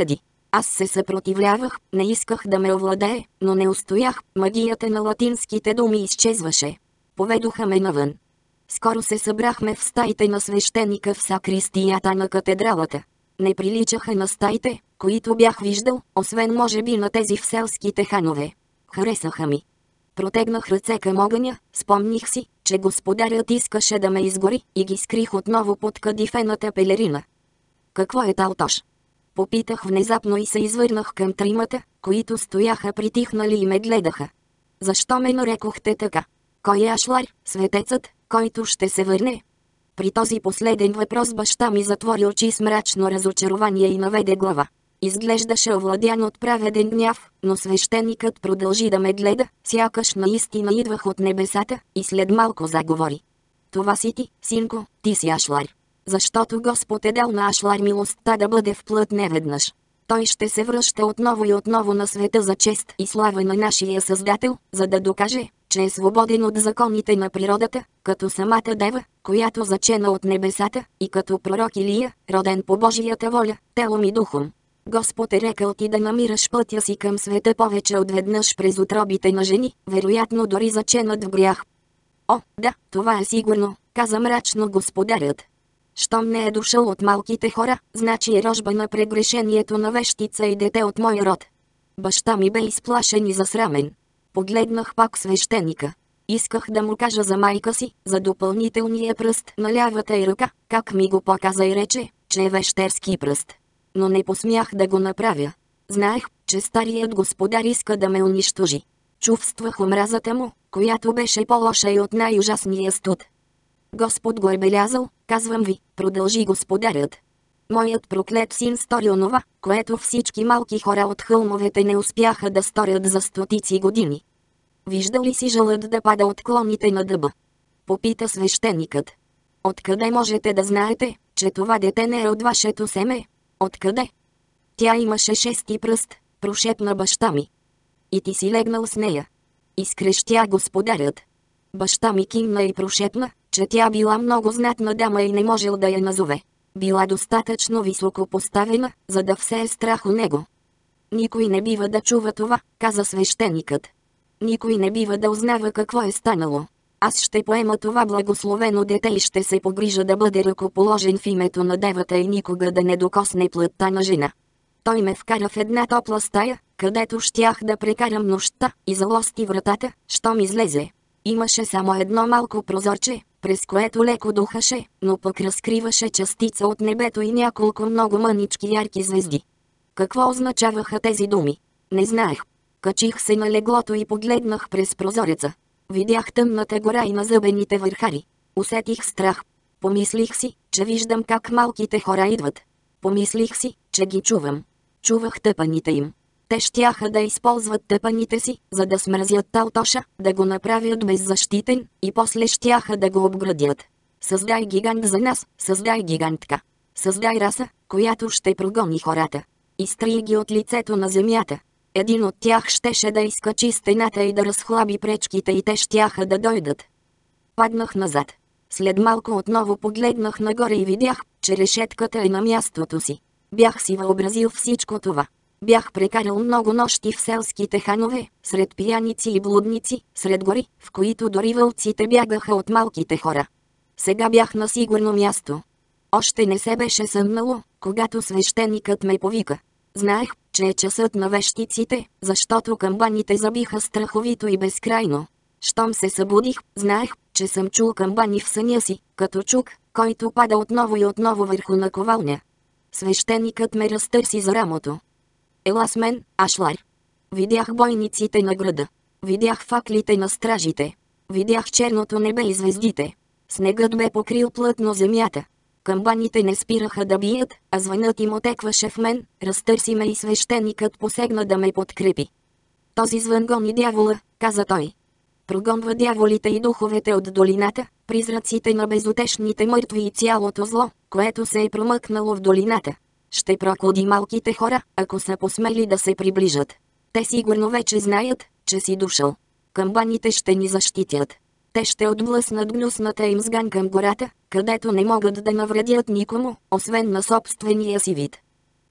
Аз се съпротивлявах, не исках да ме овладее, но не устоях, магията на латинските думи изчезваше. Поведоха ме навън. Скоро се събрахме в стаите на свещеника в сакристията на катедралата. Не приличаха на стаите, които бях виждал, освен може би на тези в селските ханове. Харесаха ми. Протегнах ръце към огъня, спомних си, че господарят искаше да ме изгори, и ги скрих отново под кадифената пелерина. Какво е Талтош? Попитах внезапно и се извърнах към тримата, които стояха притихнали и ме гледаха. Защо ме нарекохте така? Кой е Ашлар, светецът, който ще се върне? При този последен въпрос баща ми затвори очи с мрачно разочарование и наведе глава. Изглеждаше овладян от праведен гняв, но свещеникът продължи да ме гледа, сякаш наистина идвах от небесата, и след малко заговори. Това си ти, синко, ти си Ашлар. Защото Господ е дал на Ашлар милостта да бъде в плът неведнъж. Той ще се връща отново и отново на света за чест и слава на нашия Създател, за да докаже, че е свободен от законите на природата, като самата дева, която зачена от небесата, и като пророк Илия, роден по Божията воля, телом и духом. Господ е рекал ти да намираш пътя си към света повече от веднъж през утробите на жени, вероятно дори заченат в грях. О, да, това е сигурно, каза мрачно господарят. Щом не е дошъл от малките хора, значи е рожба на прегрешението на вещица и дете от мой род. Баща ми бе изплашен и засрамен. Погледнах пак свещеника. Исках да му кажа за майка си, за допълнителния пръст на лявата й ръка, как ми го показа и рече, че е вещерски пръст. Но не посмях да го направя. Знаех, че старият господар иска да ме унищожи. Чувствах омразата му, която беше по-лоша и от най-ужасния студ. Господ го е белязал, казвам ви, продължи господарят. Моят проклет син стори онова, което всички малки хора от хълмовете не успяха да сторят за стотици години. Виждал ли си жълът да пада от клоните на дъба? Попита свещеникът. Откъде можете да знаете, че това дете не е от вашето семе? Откъде? Тя имаше шести пръст, прошепна баща ми. И ти си легнал с нея. Изкрещя господарят. Баща ми кимна и прошепна, че тя била много знатна дама и не можел да я назове. Била достатъчно високо поставена, за да все е страх у него. Никой не бива да чува това, каза свещеникът. Никой не бива да узнава какво е станало. Аз ще поема това благословено дете и ще се погрижа да бъде ръкоположен в името на девата и никога да не докосне плътта на жена. Той ме вкара в една топла стая, където щях да прекарам нощта, и залости вратата, щом излезе. Имаше само едно малко прозорче, през което леко духаше, но пък разкриваше частица от небето и няколко много мънички ярки звезди. Какво означаваха тези думи? Не знаех. Качих се на леглото и погледнах през прозореца. Видях тъмната гора и назъбените върхари. Усетих страх. Помислих си, че виждам как малките хора идват. Помислих си, че ги чувам. Чувах тъпаните им. Те щяха да използват тъпаните си, за да смразят Талтоша, да го направят беззащитен, и после щяха да го обградят. Създай гигант за нас, създай гигантка. Създай раса, която ще прогони хората. Изтрий ги от лицето на земята. Един от тях щеше да изкачи стената и да разхлаби пречките и те щяха да дойдат. Паднах назад. След малко отново погледнах нагоре и видях, че решетката е на мястото си. Бях си въобразил всичко това. Бях прекарал много нощи в селските ханове, сред пияници и блудници, сред гори, в които дори вълците бягаха от малките хора. Сега бях на сигурно място. Още не се беше съмнало, когато свещеникът ме повика. Знаех, че е часът на вещиците, защото камбаните забиха страховито и безкрайно. Щом се събудих, знаех, че съм чул камбани в съня си, като чук, който пада отново и отново върху наковалня. Свещеникът ме разтърси за рамото. Ела с мен, Ашлар. Видях бойниците на града. Видях факлите на стражите. Видях черното небе и звездите. Снегът бе покрил плътно земята. Камбаните не спираха да бият, а звънът им отекваше в мен, разтърси ме и свещеникът посегна да ме подкрепи. Този звън гони дявола, каза той. Прогонва дяволите и духовете от долината, призраците на безутешните мъртви и цялото зло, което се е промъкнало в долината. Ще прокуди малките хора, ако са посмели да се приближат. Те сигурно вече знаят, че си дошъл. Камбаните ще ни защитят. Те ще отблъснат гнусната им сган към гората, където не могат да навредят никому, освен на собствения си вид.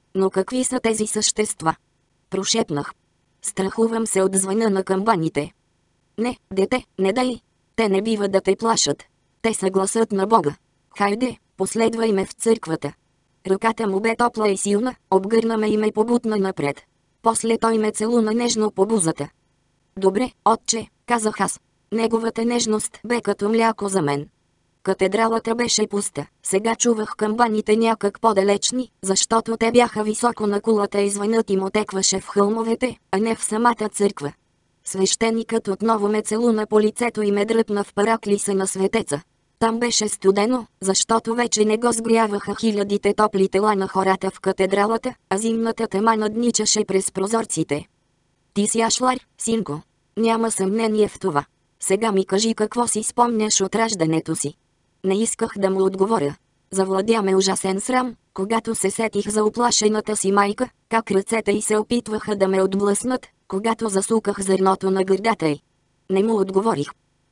Но какви са тези същества? Прошепнах. Страхувам се от звъна на камбаните. Не, дете, не дай. Те не бива да те плашат. Те са гласът на Бога. Хайде, последвай ме в църквата. Ръката му бе топла и силна, обгърна ме и ме побутна напред. После той ме целуна нежно по бузата. Добре, отче, казах аз. Неговата нежност бе като мляко за мен. Катедралата беше пуста. Сега чувах камбаните някак по-далечни, защото те бяха високо на кулата и звънът им отекваше в хълмовете, а не в самата църква. Свещеникът отново ме целуна по лицето и ме дръпна в параклиса на светеца. Там беше студено, защото вече не го сгряваха хилядите топли тела на хората в катедралата, а зимната тема надничаше през прозорците. Ти си ашлар, синко. Няма съмнение в това. Сега ми кажи какво си спомняш от раждането си. Не исках да му отговоря. Завладя ме ужасен срам, когато се сетих за уплашената си майка, как ръцете й се опитваха да ме отблъснат, когато засуках зърното на гърдата й. Не му отговорих.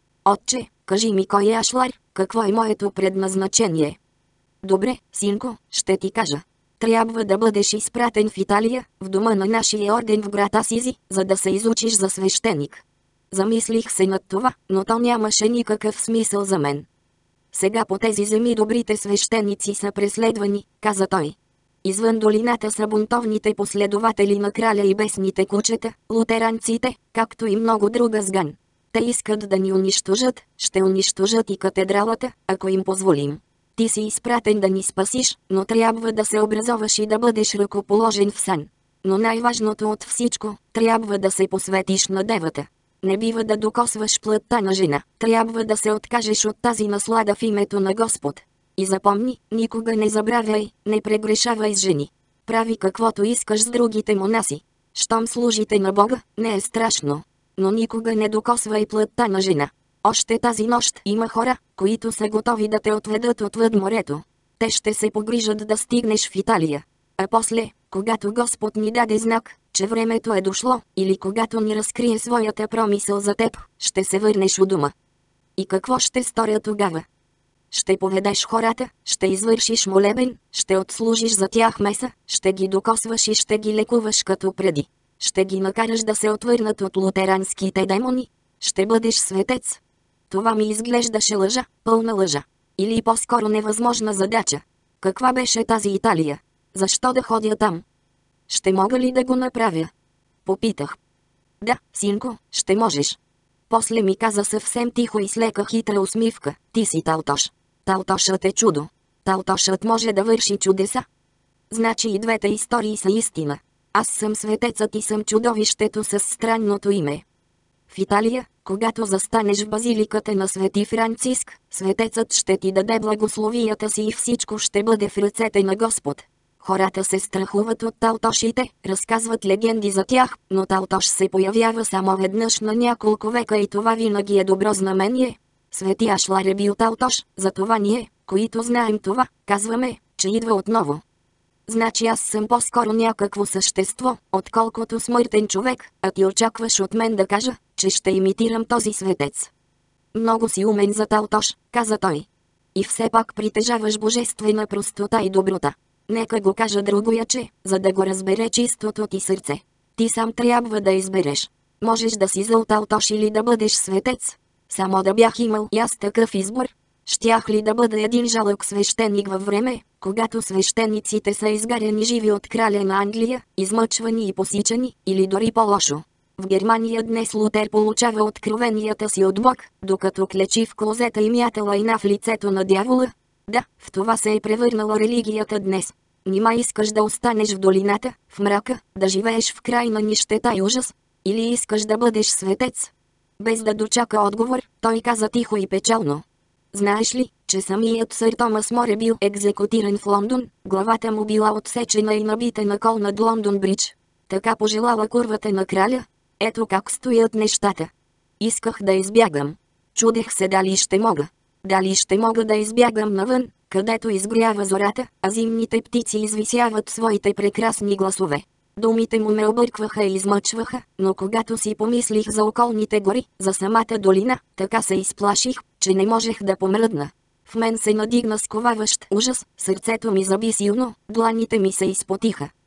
Отче, кажи ми кой е ашлар, какво е моето предназначение. Добре, синко, ще ти кажа. Трябва да бъдеш изпратен в Италия, в дома на нашия орден в град Асизи, за да се изучиш за свещеник. Замислих се над това, но то нямаше никакъв смисъл за мен. Сега по тези земи добрите свещеници са преследвани, каза той. Извън долината са бунтовните последователи на краля и бесните кучета, лутеранците, както и много друга сган. Те искат да ни унищожат, ще унищожат и катедралата, ако им позволим. Ти си изпратен да ни спасиш, но трябва да се образоваш и да бъдеш ръкоположен в сан. Но най-важното от всичко, трябва да се посветиш на девата. Не бива да докосваш плътта на жена, трябва да се откажеш от тази наслада в името на Господ. И запомни, никога не забравяй, не прегрешавай с жени. Прави каквото искаш с другите монаси. Щом служите на Бога, не е страшно. Но никога не докосвай плътта на жена. Още тази нощ има хора, които са готови да те отведат отвъд морето. Те ще се погрижат да стигнеш в Италия. А после, когато Господ ни даде знак, че времето е дошло, или когато ни разкрие своята промисъл за теб, ще се върнеш у дома. И какво ще сторя тогава? Ще поведеш хората, ще извършиш молебен, ще отслужиш за тях меса, ще ги докосваш и ще ги лекуваш като преди. Ще ги накараш да се отвърнат от лутеранските демони. Ще бъдеш светец. Това ми изглеждаше лъжа, пълна лъжа. Или по-скоро невъзможна задача. Каква беше тази Италия? Защо да ходя там? Ще мога ли да го направя? Попитах. Да, синко, ще можеш. После ми каза съвсем тихо и с лека хитра усмивка. Ти си Талтош. Талтошът е чудо. Талтошът може да върши чудеса. Значи и двете истории са истина. Аз съм светецът и съм чудовището с странното име. В Италия, когато застанеш в базиликата на Свети Франциск, светецът ще ти даде благословията си и всичко ще бъде в ръцете на Господ. Хората се страхуват от талтошите, разказват легенди за тях, но талтош се появява само веднъж на няколко века и това винаги е добро знамение. Свети Ашлар е бил талтош, затова ние, които знаем това, казваме, че идва отново. Значи аз съм по-скоро някакво същество, отколкото смъртен човек, а ти очакваш от мен да кажа, че ще имитирам този светец. Много си умен за талтош, каза той. И все пак притежаваш божествена простота и доброта. Нека го кажа другояче, за да го разбере чистото ти сърце. Ти сам трябва да избереш. Можеш да си зъл талтош или да бъдеш светец. Само да бях имал и аз такъв избор. Щях ли да бъда един жалък свещеник във време, когато свещениците са изгаряни живи от краля на Англия, измъчвани и посичани, или дори по-лошо? В Германия днес Лутер получава откровенията си от Бог, докато клечи в клозета и мята лайна в лицето на дявола. Да, в това се е превърнала религията днес. Нима искаш да останеш в долината, в мрака, да живееш в крайна нищета и ужас? Или искаш да бъдеш светец? Без да дочака отговор, той каза тихо и печално. Знаеш ли, че самият сър Томас Мор е бил екзекутиран в Лондон, главата му била отсечена и набита на кол над Лондон Бридж? Така пожелала курвата на краля? Ето как стоят нещата. Исках да избягам. Чудех се дали ще мога. Дали ще мога да избягам навън, където изгрява зората, а зимните птици извисяват своите прекрасни гласове. Думите му ме объркваха и измъчваха, но когато си помислих за околните гори, за самата долина, така се изплаших, че не можех да помръдна. В мен се надигна сковаващ ужас, сърцето ми заби силно, дланите ми се изпотиха.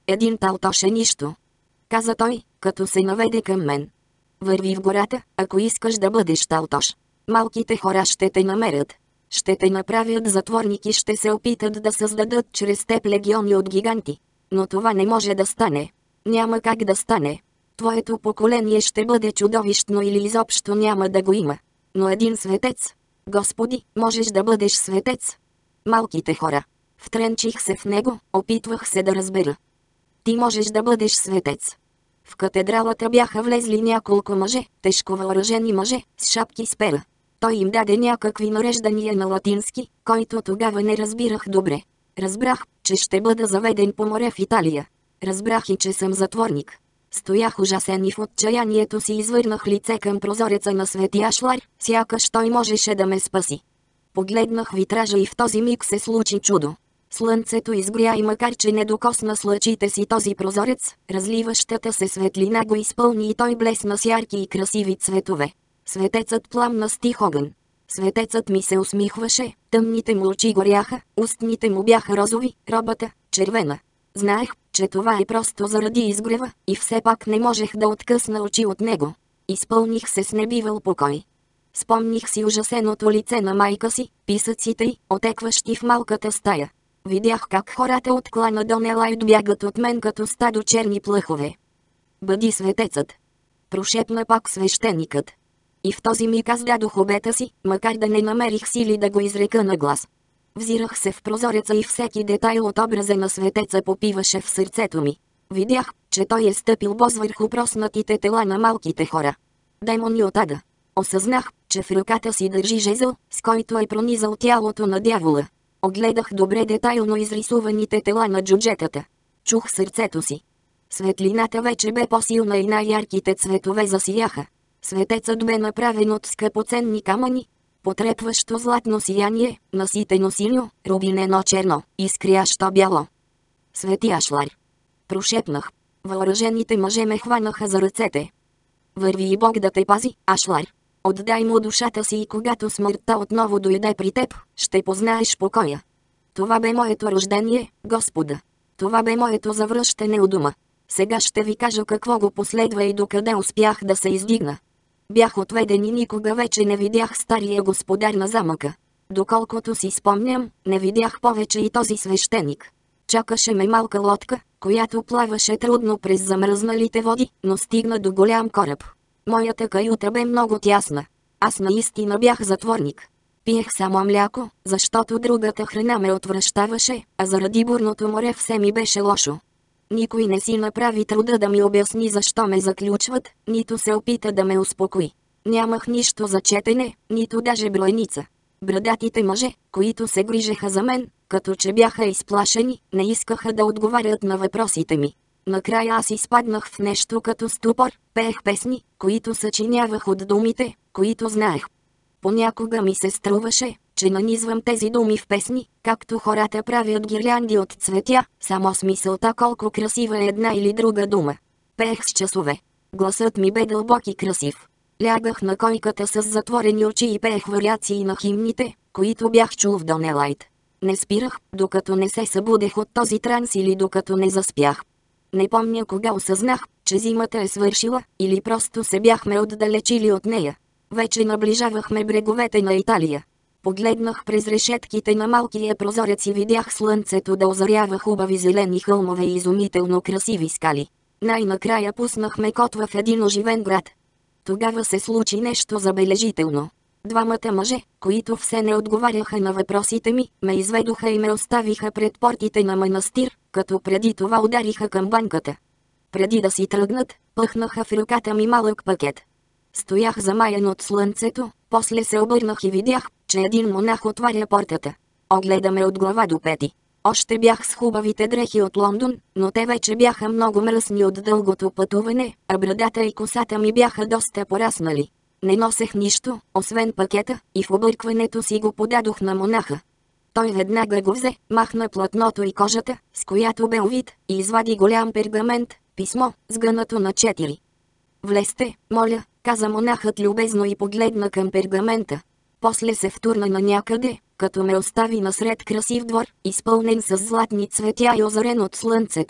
Един талтош е нищо, каза той, като се наведе към мен. Върви в гората, ако искаш да бъдеш талтош. Малките хора ще те намерят. Ще те направят затворник и ще се опитат да създадат чрез теб легиони от гиганти. Но това не може да стане. Няма как да стане. Твоето поколение ще бъде чудовищно или изобщо няма да го има. Но един светец. Господи, можеш да бъдеш светец. Малките хора. Втренчих се в него, опитвах се да разбера. Ти можеш да бъдеш светец. В катедралата бяха влезли няколко мъже, тежко въоръжени мъже, с шапки с пера. Той им даде някакви нареждания на латински, който тогава не разбирах добре. Разбрах, че ще бъда заведен по море в Италия. Разбрах и че съм затворник. Стоях ужасен и в отчаянието си извърнах лице към прозореца на Свети Ашлар, сякаш той можеше да ме спаси. Погледнах витража и в този миг се случи чудо. Слънцето изгря и макар че не докосна с лъчите си този прозорец, разливащата се светлина го изпълни и той блесна с ярки и красиви цветове. Светецът пламна с тих огън. Светецът ми се усмихваше, тъмните му очи горяха, устните му бяха розови, робата – червена. Знаех, че това е просто заради изгрева, и все пак не можех да откъсна очи от него. Изпълних се с небивал покой. Спомних си ужасеното лице на майка си, писъците й, отекващи в малката стая. Видях как хората от клана Донелайт бягат от мен като стадо черни плъхове. Бъди светецът, прошепна пак свещеникът. И в този миг аз дадох обета си, макар да не намерих сили да го изрека на глас. Взирах се в прозореца и всеки детайл от образа на светеца попиваше в сърцето ми. Видях, че той е стъпил боз върху проснатите тела на малките хора. Демони от ада. Осъзнах, че в ръката си държи жезъл, с който е пронизал тялото на дявола. Огледах добре детайлно изрисуваните тела на джуджетата. Чух сърцето си. Светлината вече бе по-силна и най-ярките цветове засияха. Светецът бе направен от скъпоценни камъни, потрепващо златно сияние, наситено синьо, рубинено черно, изкрящо бяло. Свети Ашлар, прошепнах. Въоръжените мъже ме хванаха за ръцете. Върви и Бог да те пази, Ашлар. Отдай му душата си и когато смъртта отново дойде при теб, ще познаеш покоя. Това бе моето рождение, Господа. Това бе моето завръщане у дома. Сега ще ви кажа какво го последва и докъде успях да се издигна. Бях отведен и никога вече не видях стария господар на замъка. Доколкото си спомням, не видях повече и този свещеник. Чакаше ме малка лодка, която плаваше трудно през замръзналите води, но стигна до голям кораб. Моята каюта бе много тясна. Аз наистина бях затворник. Пиех само мляко, защото другата храна ме отвращаваше, а заради бурното море все ми беше лошо. Никой не си направи труда да ми обясни защо ме заключват, нито се опита да ме успокои. Нямах нищо за четене, нито даже бройница. Брадатите мъже, които се грижеха за мен, като че бяха изплашени, не искаха да отговарят на въпросите ми. Накрая аз изпаднах в нещо като ступор, пеех песни, които съчинявах от думите, които знаех. Понякога ми се струваше, че нанизвам тези думи в песни, както хората правят гирлянди от цветя, само с мисълта колко красива е една или друга дума. Пеех с часове. Гласът ми бе дълбок и красив. Лягах на койката с затворени очи и пеех вариации на химните, които бях чул в Донелайт. Не спирах, докато не се събудех от този транс или докато не заспях. Не помня кога осъзнах, че зимата е свършила, или просто се бяхме отдалечили от нея. Вече наближавахме бреговете на Италия. Погледнах през решетките на малкия прозорец и видях слънцето да озарява хубави зелени хълмове и изумително красиви скали. Най-накрая пуснахме код в един оживен град. Тогава се случи нещо забележително. Двамата мъже, които все не отговаряха на въпросите ми, ме изведоха и ме оставиха пред портите на манастир, като преди това удариха камбанката. Преди да си тръгнат, пъхнаха в ръката ми малък пакет. Стоях замаян от слънцето, после се обърнах и видях, че един монах отваря портата. Огледа ме от глава до пети. Още бях с хубавите дрехи от Лондон, но те вече бяха много мръсни от дългото пътуване, а брадата и косата ми бяха доста пораснали. Не носех нищо, освен пакета, и в объркването си го подадох на монаха. Той веднага го взе, махна платното и кожата, с която бе увит, и извади голям пергамент, писмо, сгънато на четири. «Влезте, моля», каза монахът любезно и погледна към пергамента. После се втурна на някъде, като ме остави насред красив двор, изпълнен с златни цветя и озарен от слънцето.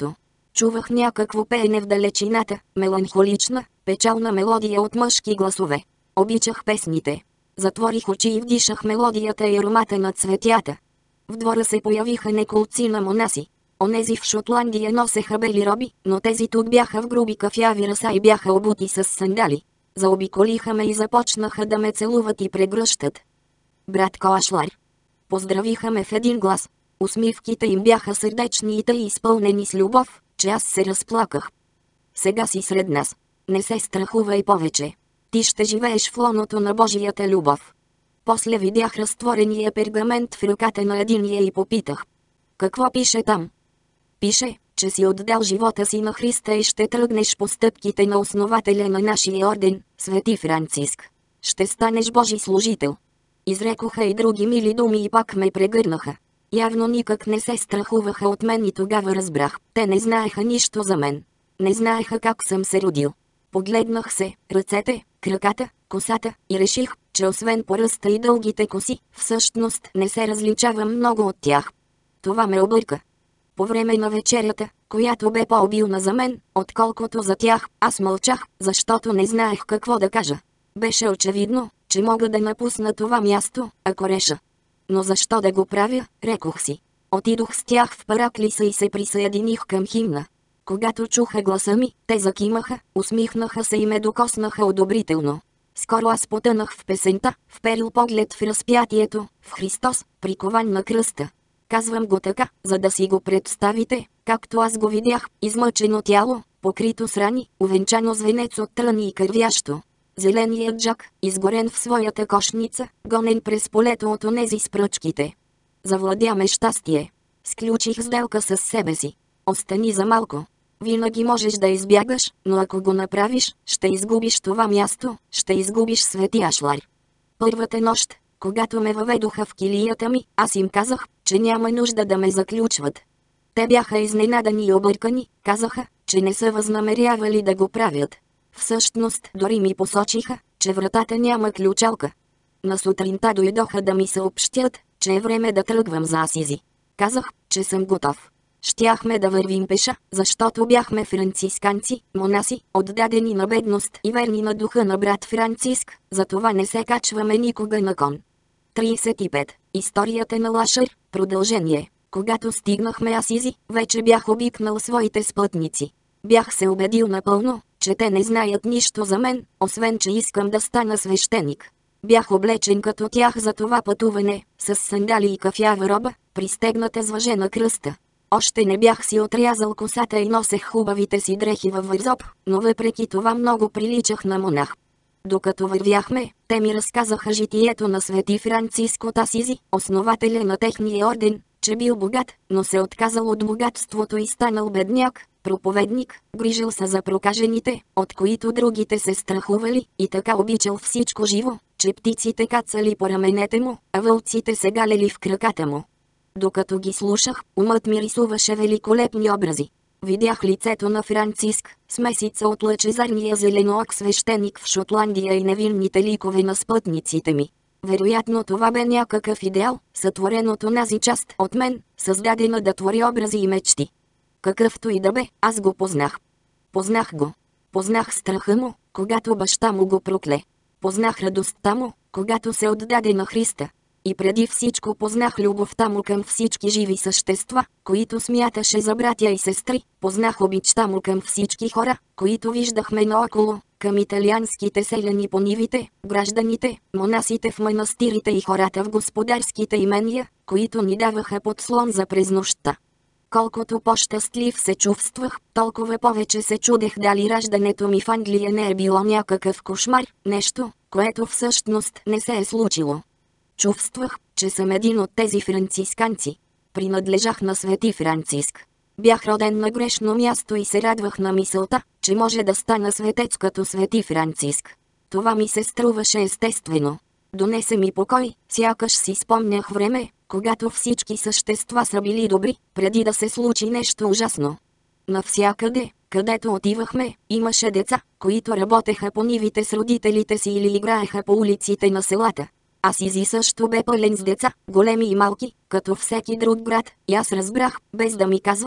Чувах някакво пеене в далечината, меланхолична, печална мелодия от мъжки гласове. Обичах песните. Затворих очи и вдишах мелодията и аромата на цветята. В двора се появиха неколци на монаси. Онези в Шотландия носеха бели роби, но тези тук бяха в груби кафяви раса и бяха обути с сандали. Заобиколиха ме и започнаха да ме целуват и прегръщат. Братко Ашлар. Поздравиха ме в един глас. Усмивките им бяха сърдечни и тъй изпълнени с любов, че аз се разплаках. Сега си сред нас. Не се страхувай повече. Ти ще живееш в лоното на Божията любов. После видях разтворения пергамент в ръката на единия и попитах. Какво пише там? Пише, че си отдал живота си на Христа и ще тръгнеш по стъпките на основателя на нашия орден, Свети Франциск. Ще станеш Божи служител. Изрекоха и други мили думи и пак ме прегърнаха. Явно никак не се страхуваха от мен и тогава разбрах, те не знаеха нищо за мен. Не знаеха как съм се родил. Погледнах се, ръцете, краката, косата и реших, че освен по ръста и дългите коси, всъщност не се различавам много от тях. Това ме обърка. По време на вечерята, която бе по-обилна за мен, отколкото за тях, аз мълчах, защото не знаех какво да кажа. Беше очевидно, че мога да напусна това място, ако реша. Но защо да го правя, рекох си. Отидох с тях в Параклиса и се присъединих към химна. Когато чуха гласа ми, те закимаха, усмихнаха се и ме докоснаха одобрително. Скоро аз потънах в песента, вперил поглед в разпятието, в Христос, прикован на кръста. Казвам го така, за да си го представите, както аз го видях, измъчено тяло, покрито с рани, увенчано с венец от тръни и кървящо. Зеленият джак, изгорен в своята кошница, гонен през полето от онези с пръчките. Завладя ме щастие. Сключих сделка с себе си. Остани за малко. Винаги можеш да избягаш, но ако го направиш, ще изгубиш това място, ще изгубиш Свети Ашлар. Първата нощ, когато ме въведоха в килията ми, аз им казах, че няма нужда да ме заключват. Те бяха изненадани и объркани, казаха, че не са възнамерявали да го правят. Всъщност дори ми посочиха, че вратата няма ключалка. На сутринта дойдоха да ми съобщят, че е време да тръгвам за Асизи. Казах, че съм готов. Щяхме да вървим пеша, защото бяхме францисканци, монаси, отдадени на бедност и верни на духа на брат Франциск, затова не се качваме никога на кон. тридесет и пет. Историята на Лашър, продължение. Когато стигнахме Асизи, вече бях обикнал своите спътници. Бях се убедил напълно, че те не знаят нищо за мен, освен че искам да стана свещеник. Бях облечен като тях за това пътуване, с сандали и кафява роба, пристегната с въже на кръста. Още не бях си отрязал косата и носех хубавите си дрехи във вързоп, но въпреки това много приличах на монах. Докато вървяхме, те ми разказаха житието на Свети Франциск от Асизи, основателя на техния орден, че бил богат, но се отказал от богатството и станал бедняк, проповедник, грижил се за прокажените, от които другите се страхували, и така обичал всичко живо, че птиците кацали по раменете му, а вълците се галели в краката му. Докато ги слушах, умът ми рисуваше великолепни образи. Видях лицето на Франциск, смесица от лъчезарния зеленоок свещеник в Шотландия и невинните ликове на спътниците ми. Вероятно това бе някакъв идеал, сътворен от онази част от мен, създадена да твори образи и мечти. Какъвто и да бе, аз го познах. Познах го. Познах страха му, когато баща му го прокле. Познах радостта му, когато се отдаде на Христа. И преди всичко познах любовта му към всички живи същества, които смяташе за братя и сестри. Познах обичта му към всички хора, които виждахме наоколо, към италианските селяни по нивите, гражданите, монасите в манастирите и хората в господарските имения, които ни даваха подслон за през нощта. Колкото по-щастлив се чувствах, толкова повече се чудех дали раждането ми в Англия не е било някакъв кошмар, нещо, което всъщност не се е случило. Чувствах, че съм един от тези францисканци. Принадлежах на Свети Франциск. Бях роден на грешно място и се радвах на мисълта, че може да стана светец като Свети Франциск. Това ми се струваше естествено. Донесе ми покой, сякаш си спомнях време, когато всички същества са били добри, преди да се случи нещо ужасно. Навсякъде, където отивахме, имаше деца, които работеха по нивите с родителите си или играеха по улиците на селата. Асизи също бе пълен с деца, големи и малки, като всеки друг град, и аз разбрах, без да ми казват,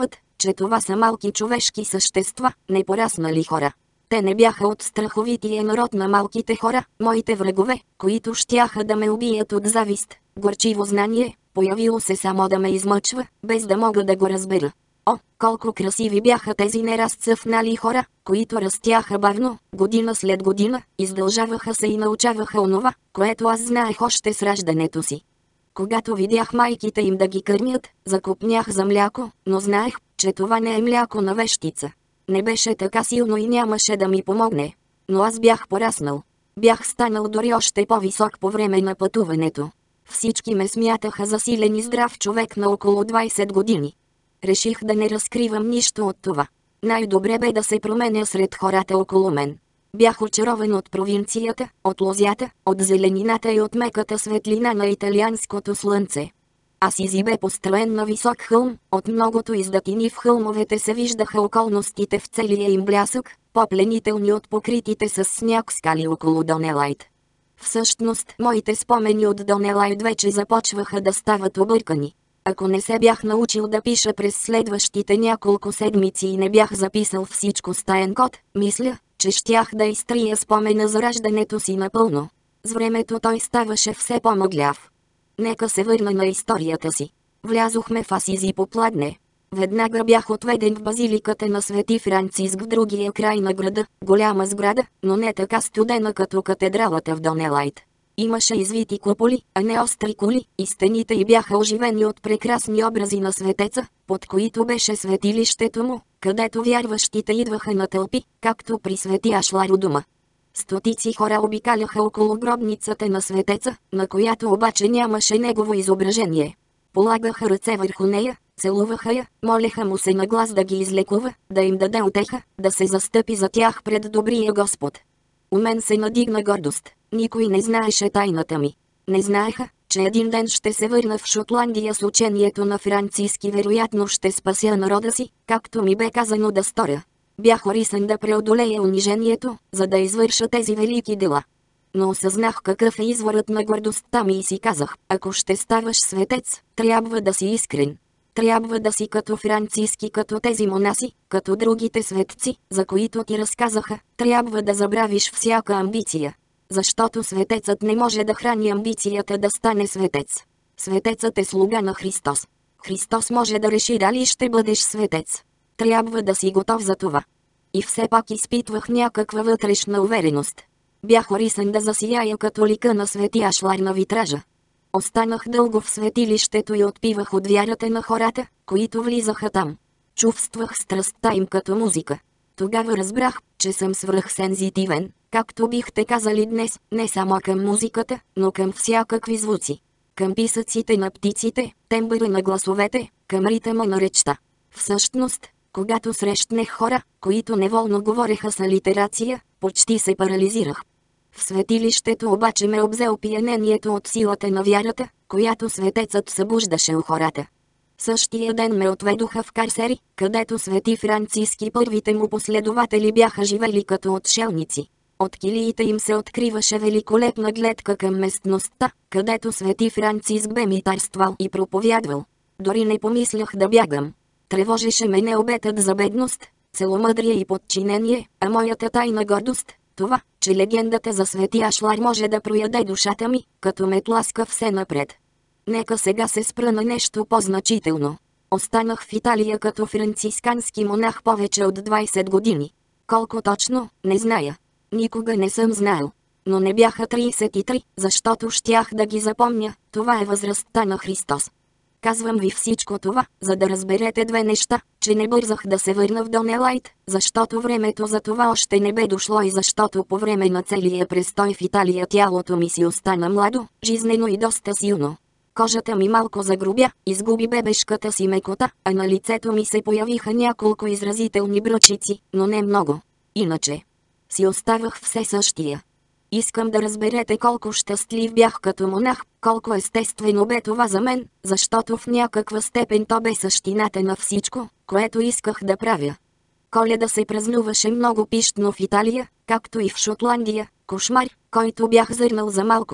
че това са малки човешки същества, непораснали хора. Те не бяха от страховития народ на малките хора, моите врагове, които щяха да ме убият от завист, горчиво знание, появило се само да ме измъчва, без да мога да го разбера. О, колко красиви бяха тези неразцъфнали хора, които растяха бавно, година след година, издължаваха се и научаваха онова, което аз знаех още с раждането си. Когато видях майките им да ги кърмят, закопнях за мляко, но знаех, че това не е мляко на вещица. Не беше така силно и нямаше да ми помогне. Но аз бях пораснал. Бях станал дори още по-висок по време на пътуването. Всички ме смятаха за силен и здрав човек на около двайсет години. Реших да не разкривам нищо от това. Най-добре бе да се променя сред хората около мен. Бях очарован от провинцията, от лозята, от зеленината и от меката светлина на италианското слънце. Асизи бе построен на висок хълм, от многото издатини в хълмовете се виждаха околностите в целия им блясък, по-пленителни от покритите с сняг скали около Донелайт. Всъщност, моите спомени от Донелайт вече започваха да стават объркани. Ако не се бях научил да пиша през следващите няколко седмици и не бях записал всичко с таен код, мисля, че щях да изтрия спомена за раждането си напълно. С времето той ставаше все по-мъгляв. Нека се върна на историята си. Влязохме в Асизи по пладне. Веднага бях отведен в базиликата на Свети Франциск в другия край на града, голяма сграда, но не така студена като катедралата в Донелайт. Имаше извити куполи, а не остри кули, и стените й бяха оживени от прекрасни образи на светеца, под които беше светилището му, където вярващите идваха на тълпи, както при Свети Ашлар у дома. Стотици хора обикаляха около гробницата на светеца, на която обаче нямаше негово изображение. Полагаха ръце върху нея, целуваха я, молеха му се на глас да ги излекува, да им даде утеха, да се застъпи за тях пред добрия Господ. У мен се надигна гордост. Никой не знаеше тайната ми. Не знаеха, че един ден ще се върна в Шотландия с учението на Франциски, вероятно ще спася народа си, както ми бе казано да сторя. Бях орисан да преодолея унижението, за да извърша тези велики дела. Но осъзнах какъв е изворът на гордостта ми и си казах, ако ще ставаш светец, трябва да си искрен. Трябва да си като Франциски, като тези монаси, като другите светци, за които ти разказаха. Трябва да забравиш всяка амбиция. Защото светецът не може да храни амбицията да стане светец. Светецът е слуга на Христос. Христос може да реши дали ще бъдеш светец. Трябва да си готов за това. И все пак изпитвах някаква вътрешна увереност. Бях орисан да засияя като лика на Свети Ашлар на витража. Останах дълго в светилището и отпивах от вярата на хората, които влизаха там. Чувствах страстта им като музика. Тогава разбрах, че съм свръхсензитивен, както бихте казали днес, не само към музиката, но към всякакви звуци. Към писъците на птиците, тембъра на гласовете, към ритъма на речта. Всъщност, когато срещнах хора, които неволно говореха с алитерация, почти се парализирах. В светилището обаче ме обзе опиянението от силата на вярата, която светецът събуждаше у хората. Същия ден ме отведоха в Карсери, където Свети Франциски първите му последователи бяха живели като отшелници. От килиите им се откриваше великолепна гледка към местността, където Свети Франциск бе митарствал и проповядвал. Дори не помислях да бягам. Тревожеше ме не обетът за бедност, целомъдрие и подчинение, а моята тайна гордост, това, че легендата за Свети Ашлар може да прояде душата ми, като ме тласка все напред. Нека сега се спра на нещо по-значително. Останах в Италия като францискански монах повече от двайсет години. Колко точно, не зная. Никога не съм знаел. Но не бяха трийсет и три, защото щях да ги запомня, това е възрастта на Христос. Казвам ви всичко това, за да разберете две неща, че не бързах да се върна в Донелайт, защото времето за това още не бе дошло и защото по време на целия престой в Италия тялото ми си остана младо, жизнено и доста силно. Кожата ми малко загрубя, изгуби бебешката си мекота, а на лицето ми се появиха няколко изразителни бръчици, но не много. Иначе си оставах все същия. Искам да разберете колко щастлив бях като монах, колко естествено бе това за мен, защото в някаква степен то бе същината на всичко, което исках да правя. Коледа се празнуваше много пищно в Италия, както и в Шотландия, кошмар, който бях зърнал за малко.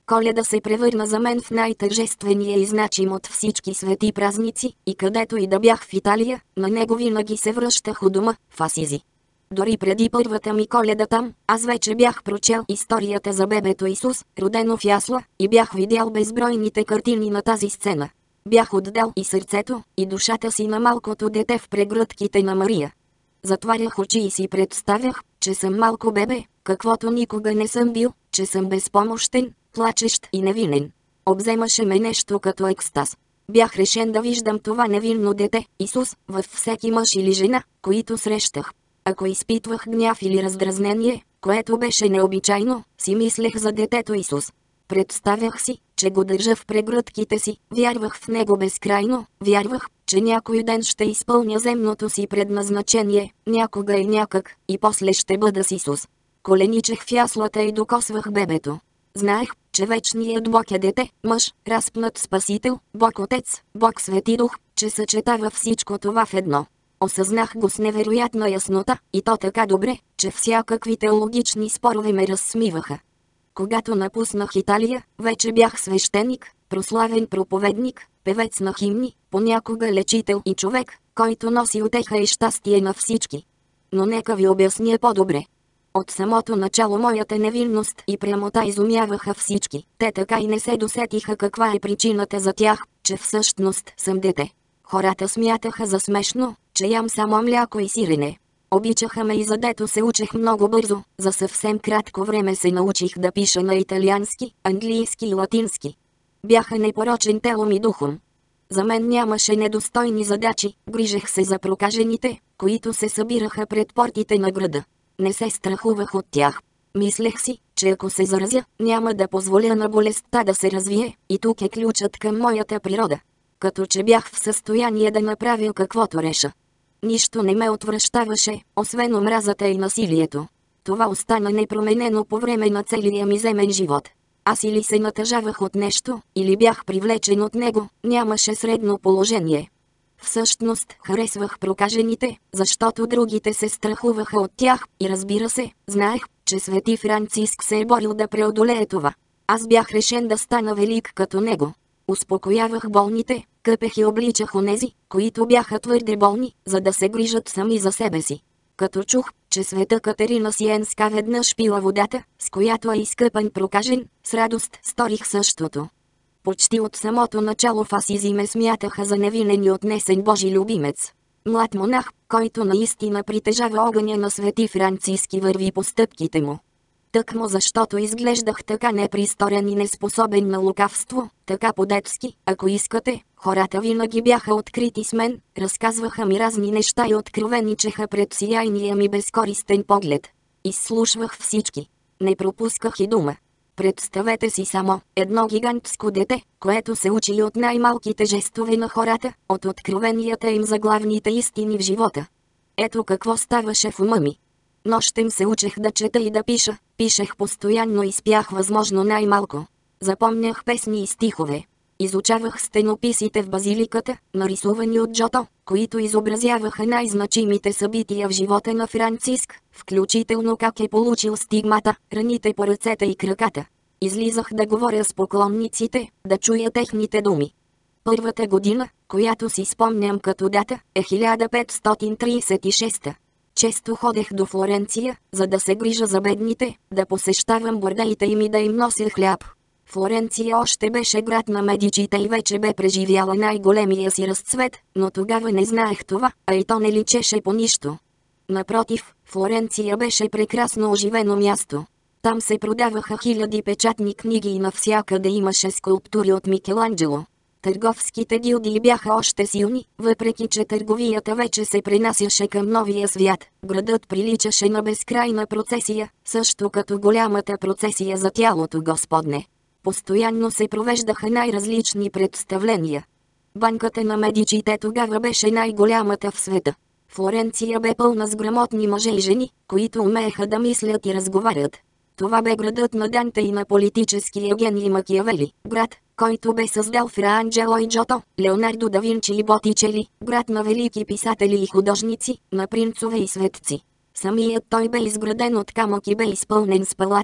Коледа се превърна за мен в най-тържествения и значим от всички свети празници, и където и да бях в Италия, на него винаги се връщах у дома, в Асизи. Дори преди първата ми Коледа там, аз вече бях прочел историята за бебето Исус, родено в ясла, и бях видял безбройните картини на тази сцена. Бях отдал и сърцето, и душата си на малкото дете в прегръдките на Мария. Затварях очи и си представях, че съм малко бебе, каквото никога не съм бил, че съм безпомощен, плачещ и невинен. Обземаше ме нещо като екстаз. Бях решен да виждам това невинно дете, Исус, във всеки мъж или жена, които срещах. Ако изпитвах гняв или раздразнение, което беше необичайно, си мислех за детето Исус. Представях си, че го държа в прегръдките си, вярвах в него безкрайно, вярвах, че някой ден ще изпълня земното си предназначение, някога и някак, и после ще бъда с Исус. Коленичех в яслата и докосвах бебето. Знаех, че вечният Бог е дете, мъж, разпнат Спасител, Бог Отец, Бог Свети Дух, че съчетава всичко това в едно. Осъзнах го с невероятна яснота, и то така добре, че всякакви теологични спорове ме разсмиваха. Когато напуснах Италия, вече бях свещеник, прославен проповедник, певец на химни, понякога лечител и човек, който носи утеха и щастие на всички. Но нека ви обясня по-добре. От самото начало моята невинност и прямота изумяваха всички. Те така и не се досетиха каква е причината за тях, че всъщност съм дете. Хората смятаха за смешно, че ям само мляко и сирене. Обичаха ме и задето се учех много бързо, за съвсем кратко време се научих да пиша на италиански, английски и латински. Бяха непорочен телом и духом. За мен нямаше недостойни задачи, грижех се за прокажените, които се събираха пред портите на града. Не се страхувах от тях. Мислех си, че ако се заразя, няма да позволя на болестта да се развие, и тук е ключът към моята природа. Като че бях в състояние да направя каквото реша. Нищо не ме отвръщаваше, освен омразата и насилието. Това остана непроменено по време на целия ми земен живот. Аз или се натъжавах от нещо, или бях привлечен от него, нямаше средно положение. Всъщност харесвах прокажените, защото другите се страхуваха от тях, и разбира се, знаех, че свети Франциск се е борил да преодолее това. Аз бях решен да стана велик като него. Успокоявах болните, къпех и обличах онези, които бяха твърде болни, за да се грижат сами за себе си. Като чух, че света Катерина Сиенска веднъж пила водата, с която е изкъпан прокажен, с радост сторих същото. Почти от самото начало в Асизи ме смятаха за невинен и отнесен Божи любимец. Млад монах, който наистина притежава огъня на свети Франциски, върви по стъпките му. Тъкмо защото изглеждах така непристорен и неспособен на лукавство, така по-детски, ако искате, хората винаги бяха открити с мен, разказваха ми разни неща и откровеничеха пред сияйния ми безкористен поглед. Изслушвах всички. Не пропусках и дума. Представете си само едно гигантско дете, което се учи от най-малките жестове на хората, от откровенията им за главните истини в живота. Ето какво ставаше в ума ми. Нощем се учех да чета и да пиша, пишех постоянно и спях възможно най-малко. Запомнях песни и стихове. Изучавах стенописите в базиликата, нарисувани от Джото, които изобразяваха най-значимите събития в живота на Франциск, включително как е получил стигмата, раните по ръцете и краката. Излизах да говоря с поклонниците, да чуя техните думи. Първата година, която си спомням като дата, е хиляда петстотин тридесет и шеста. Често ходех до Флоренция, за да се грижа за бедните, да посещавам борделите им и да им нося хляб. Флоренция още беше град на Медичите и вече бе преживяла най-големия си разцвет, но тогава не знаех това, а и то не личеше по нищо. Напротив, Флоренция беше прекрасно оживено място. Там се продаваха хиляди печатни книги и навсякъде имаше скулптури от Микеланджело. Търговските гилдии бяха още силни, въпреки че търговията вече се пренасяше към новия свят. Градът приличаше на безкрайна процесия, също като голямата процесия за тялото Господне. Постоянно се провеждаха най-различни представления. Банката на Медичите тогава беше най-голямата в света. Флоренция бе пълна с грамотни мъже и жени, които умееха да мислят и разговарят. Това бе градът на Данте и на политическия гений Макиавели, град, който бе създал Фра Анджело и Джото, Леонардо да Винчи и Ботичели, град на велики писатели и художници, на принцове и светци. Самият той бе изграден от камък и бе изпълнен с палати,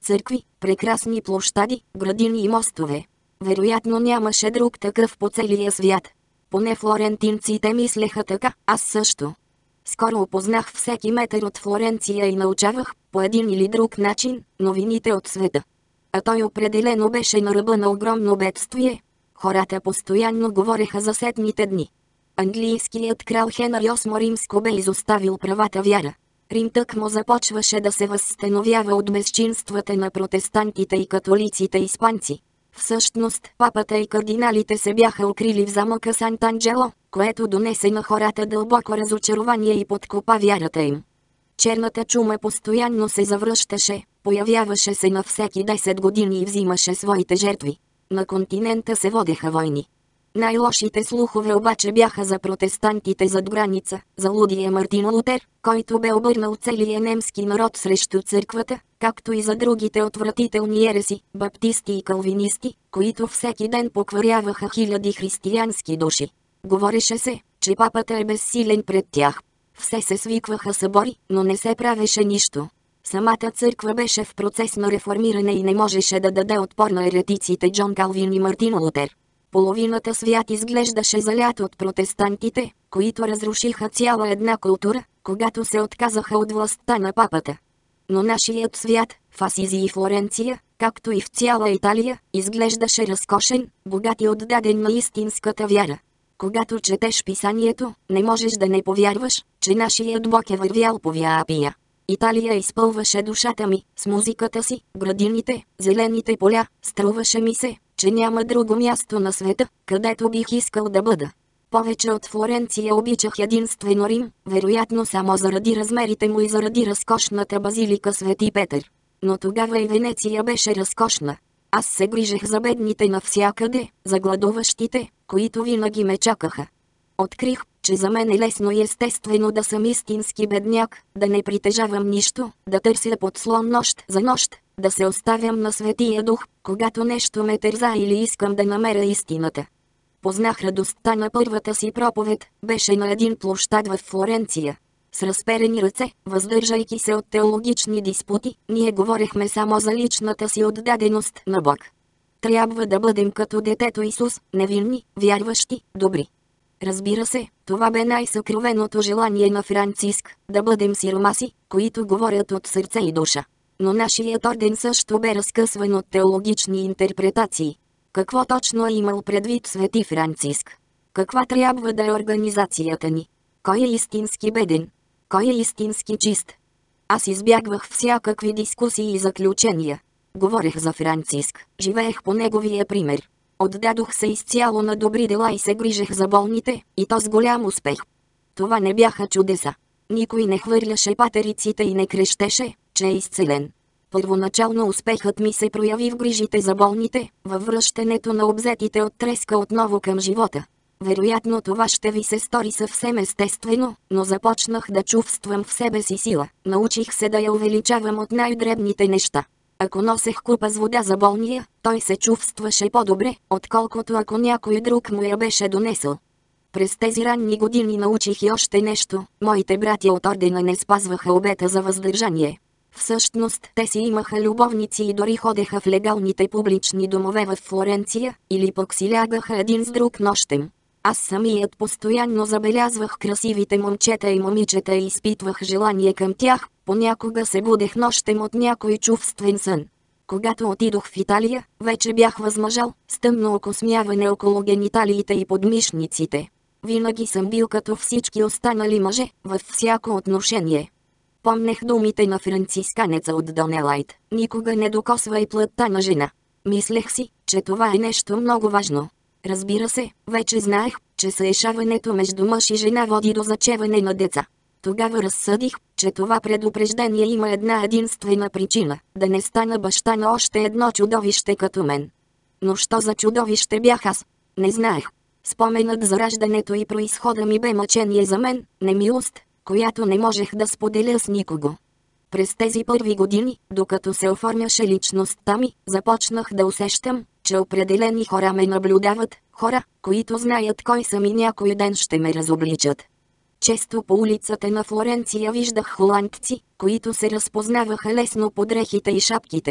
църкви, прекрасни площади, градини и мостове. Вероятно нямаше друг такъв по целия свят. Поне флорентинците мислеха така, аз също. Скоро опознах всеки метър от Флоренция и научавах, по един или друг начин, новините от света. А той определено беше на ръба на огромно бедствие. Хората постоянно говореха за сетните дни. Английският крал Хенри осми Римско бе изоставил правата вяра. Рим тъкмо започваше да се възстановява от безчинствата на протестантите и католиците испанци. Всъщност, папата и кардиналите се бяха укрили в замъка Сант'Анджело, което донесе на хората дълбоко разочарование и подкопа вярата им. Черната чума постоянно се завръщаше, появяваше се на всеки десет години и взимаше своите жертви. На континента се водеха войни. Най-лошите слухове обаче бяха за протестантите зад граница, за лудия Мартин Лутер, който бе обърнал целия немски народ срещу църквата, както и за другите отвратителни ереси, баптисти и калвинисти, които всеки ден покваряваха хиляди християнски души. Говореше се, че папата е безсилен пред тях. Все се свикваха събори, но не се правеше нищо. Самата църква беше в процес на реформиране и не можеше да даде отпор на еретиците Джон Калвин и Мартин Лутер. Половината свят изглеждаше залят от протестантите, които разрушиха цяла една култура, когато се отказаха от властта на папата. Но нашият свят, в Асизи и Флоренция, както и в цяла Италия, изглеждаше разкошен, богат и отдаден на истинската вяра. Когато четеш писанието, не можеш да не повярваш, че нашият Бог е вървял по Вия Апия. Италия изпълваше душата ми с музиката си, градините, зелените поля. Струваше ми се, че няма друго място на света, където бих искал да бъда. Повече от Флоренция обичах единствено Рим, вероятно само заради размерите му и заради разкошната базилика Свети Петър. Но тогава и Венеция беше разкошна. Аз се грижех за бедните навсякъде, за гладуващите, които винаги ме чакаха. Открих, че за мен е лесно и естествено да съм истински бедняк, да не притежавам нищо, да търся подслон нощ за нощ, да се оставям на Светия Дух, когато нещо ме търза или искам да намеря истината. Познах радостта на първата си проповед, беше на един площад в Флоренция. С разперени ръце, въздържайки се от теологични диспути, ние говорехме само за личната си отдаденост на Бог. Трябва да бъдем като детето Исус, невинни, вярващи, добри. Разбира се, това бе най-съкровеното желание на Франциск, да бъдем сиромаси, които говорят от сърце и душа. Но нашият орден също бе разкъсван от теологични интерпретации. Какво точно е имал предвид свети Франциск? Каква трябва да е организацията ни? Кой е истински беден? Кой е истински чист? Аз избягвах всякакви дискусии и заключения. Говорех за Франциск, живеех по неговия пример. Отдадох се изцяло на добри дела и се грижех за болните, и то с голям успех. Това не бяха чудеса. Никой не хвърляше патериците и не крещеше, че е изцелен. Първоначално успехът ми се прояви в грижите за болните, във връщането на обзетите от треска отново към живота. Вероятно това ще ви се стори съвсем естествено, но започнах да чувствам в себе си сила. Научих се да я увеличавам от най-дребните неща. Ако носех купа с вода за болния, той се чувстваше по-добре, отколкото ако някой друг му я беше донесъл. През тези ранни години научих и още нещо. Моите братя от ордена не спазваха обета за въздържание. Всъщност те си имаха любовници и дори ходеха в легалните публични домове в Флоренция, или пък си лягаха един с друг нощем. Аз самият постоянно забелязвах красивите момчета и момичета и изпитвах желание към тях, понякога се будех нощем от някой чувствен сън. Когато отидох в Италия, вече бях възмъжал, с тъмно окосмяване около гениталиите и подмишниците. Винаги съм бил като всички останали мъже, във всяко отношение. Помнех думите на францисканеца от Донелайт: никога не докосвай плътта на жена. Мислех си, че това е нещо много важно. Разбира се, вече знаех, че съешаването между мъж и жена води до зачеване на деца. Тогава разсъдих, че това предупреждение има една единствена причина – да не стана баща на още едно чудовище като мен. Но що за чудовище бях аз? Не знаех. Споменът за раждането и произхода ми бе мъчение за мен, немилост, която не можех да споделя с никого. През тези първи години, докато се оформяше личността ми, започнах да усещам, че определени хора ме наблюдават, хора, които знаят кой съм и някой ден ще ме разобличат. Често по улицата на Флоренция виждах холандци, които се разпознаваха лесно по дрехите и шапките.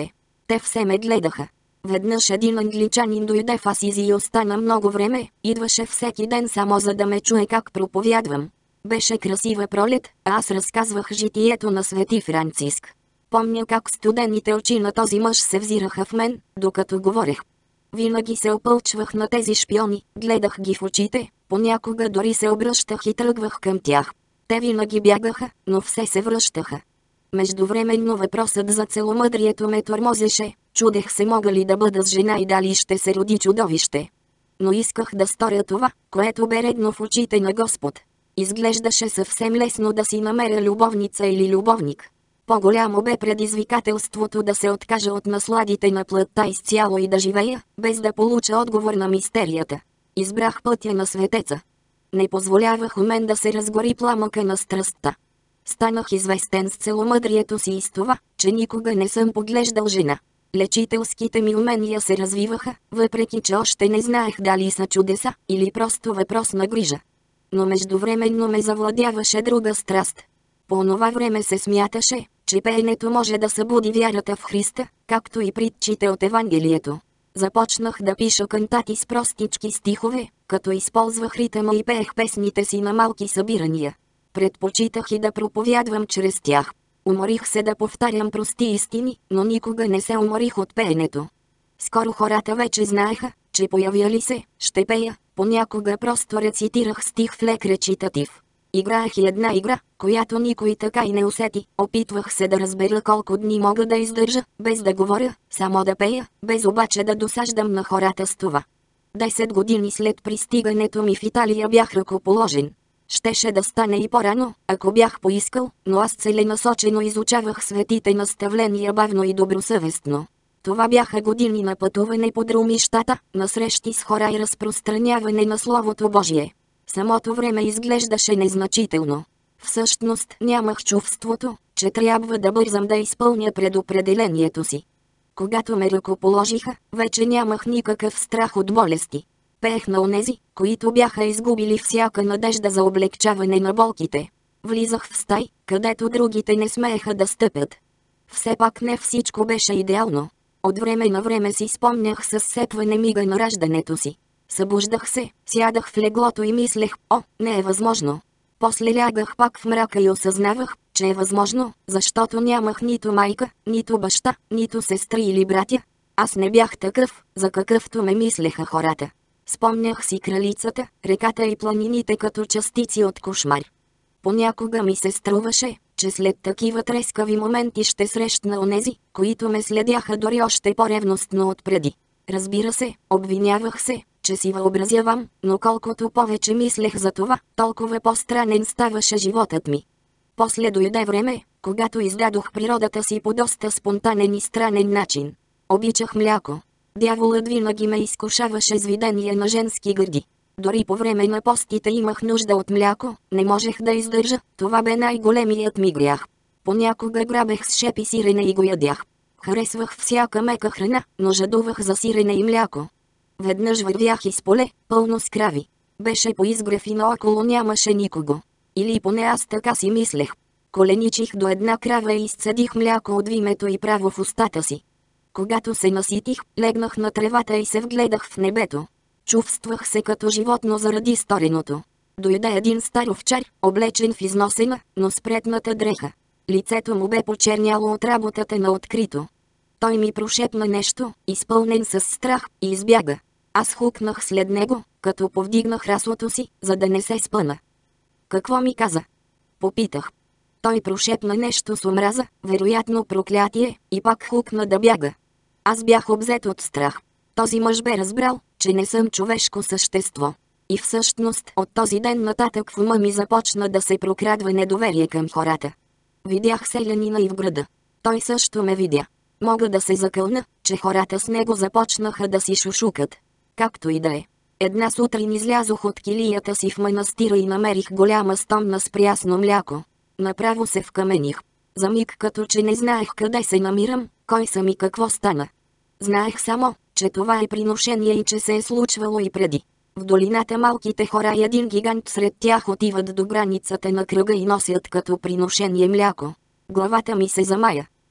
Те все ме гледаха. Веднъж един англичанин дойде в Асизи и остана много време, идваше всеки ден само за да ме чуе как проповядвам. Беше красива пролет, а аз разказвах житието на Свети Франциск. Помня как студените очи на този мъж се взираха в мен, докато говорех. Винаги се опълчвах на тези шпиони, гледах ги в очите, понякога дори се обръщах и тръгвах към тях. Те винаги бягаха, но все се връщаха. Междувременно въпросът за целомъдрието ме тормозеше, чудех се мога ли да бъда с жена и дали ще се роди чудовище. Но исках да сторя това, което бе редно в очите на Господ. Изглеждаше съвсем лесно да си намеря любовница или любовник. По-голямо бе предизвикателството да се откажа от насладите на плътта изцяло и да живея, без да получа отговор на мистерията. Избрах пътя на светеца. Не позволявах у мен да се разгори пламъка на страстта. Станах известен с целомъдрието си и с това, че никога не съм поглеждал жена. Лечителските ми умения се развиваха, въпреки че още не знаех дали са чудеса или просто въпрос на грижа. Но междувременно ме завладяваше друга страст. По онова време се смяташе, че пеенето може да събуди вярата в Христа, както и притчите от Евангелието. Започнах да пиша кантати с простички стихове, като използвах ритъма и пеех песните си на малки събирания. Предпочитах и да проповядвам чрез тях. Уморих се да повтарям прости истини, но никога не се уморих от пеенето. Скоро хората вече знаеха, че появя ли се, ще пея, понякога просто рецитирах стих в лек речитатив. Играех и една игра, която никой така и не усети, опитвах се да разбера колко дни мога да издържа, без да говоря, само да пея, без обаче да досаждам на хората с това. Десет години след пристигането ми в Италия бях ръкоположен. Щеше да стане и по-рано, ако бях поискал, но аз целенасочено изучавах светите наставления бавно и добросъвестно. Това бяха години на пътуване по друмищата, на срещи с хора и разпространяване на Словото Божие. Самото време изглеждаше незначително. Всъщност нямах чувството, че трябва да бързам да изпълня предопределението си. Когато ме ръкоположиха, вече нямах никакъв страх от болести. Пеех на онези, които бяха изгубили всяка надежда за облегчаване на болките. Влизах в стай, където другите не смееха да стъпят. Все пак не всичко беше идеално. От време на време си спомнях със сепване мига на раждането си. Събуждах се, сядах в леглото и мислех, о, не е възможно. После лягах пак в мрака и осъзнавах, че е възможно, защото нямах нито майка, нито баща, нито сестри или братя. Аз не бях такъв, за какъвто ме мислеха хората. Спомнях си кралицата, реката и планините като частици от кошмар. Понякога ми се струваше, че след такива трескави моменти ще срещна онези, които ме следяха дори още по-ревностно отпреди. Разбира се, обвинявах се, че си въобразявам, но колкото повече мислех за това, толкова по-странен ставаше животът ми. После дойде време, когато издадох природата си по доста спонтанен и странен начин. Обичах мляко. Дяволът винаги ме изкушаваше с видение на женски гърди. Дори по време на постите имах нужда от мляко, не можех да издържа, това бе най-големият ми грях. Понякога грабех с шепи сирене и го ядях. Харесвах всяка мека храна, но жадувах за сирене и мляко. Веднъж вървях из поле, пълно с крави. Беше поизгрев и наоколо нямаше никого. Или поне аз така си мислех. Коленичих до една крава и изцедих мляко от вимето и право в устата си. Когато се наситих, легнах на тревата и се вгледах в небето. Чувствах се като животно заради стореното. Дойде един стар овчар, облечен в износена, но спретната дреха. Лицето му бе почерняло от работата на открито. Той ми прошепна нещо, изпълнен с страх, и избяга. Аз хукнах след него, като повдигнах раслото си, за да не се спъна. Какво ми каза? Попитах. Той прошепна нещо с омраза, вероятно проклятие, и пак хукна да бяга. Аз бях обзет от страх. Този мъж бе разбрал, че не съм човешко същество. И всъщност от този ден нататък в ума ми започна да се прокрадва недоверие към хората. Видях селянина и в града. Той също ме видя. Мога да се закълна, че хората с него започнаха да си шушукат. Както и да е. Една сутрин излязох от килията си в манастира и намерих голяма стомна с прясно мляко. Направо се вкамених. За миг като че не знаех къде се намирам, кой съм и какво стана. Знаех само, че това е приношение и че се е случвало и преди. В долината малките хора и един гигант сред тях отиват до границата на кръга и носят като приношение мляко. Главата ми се замая.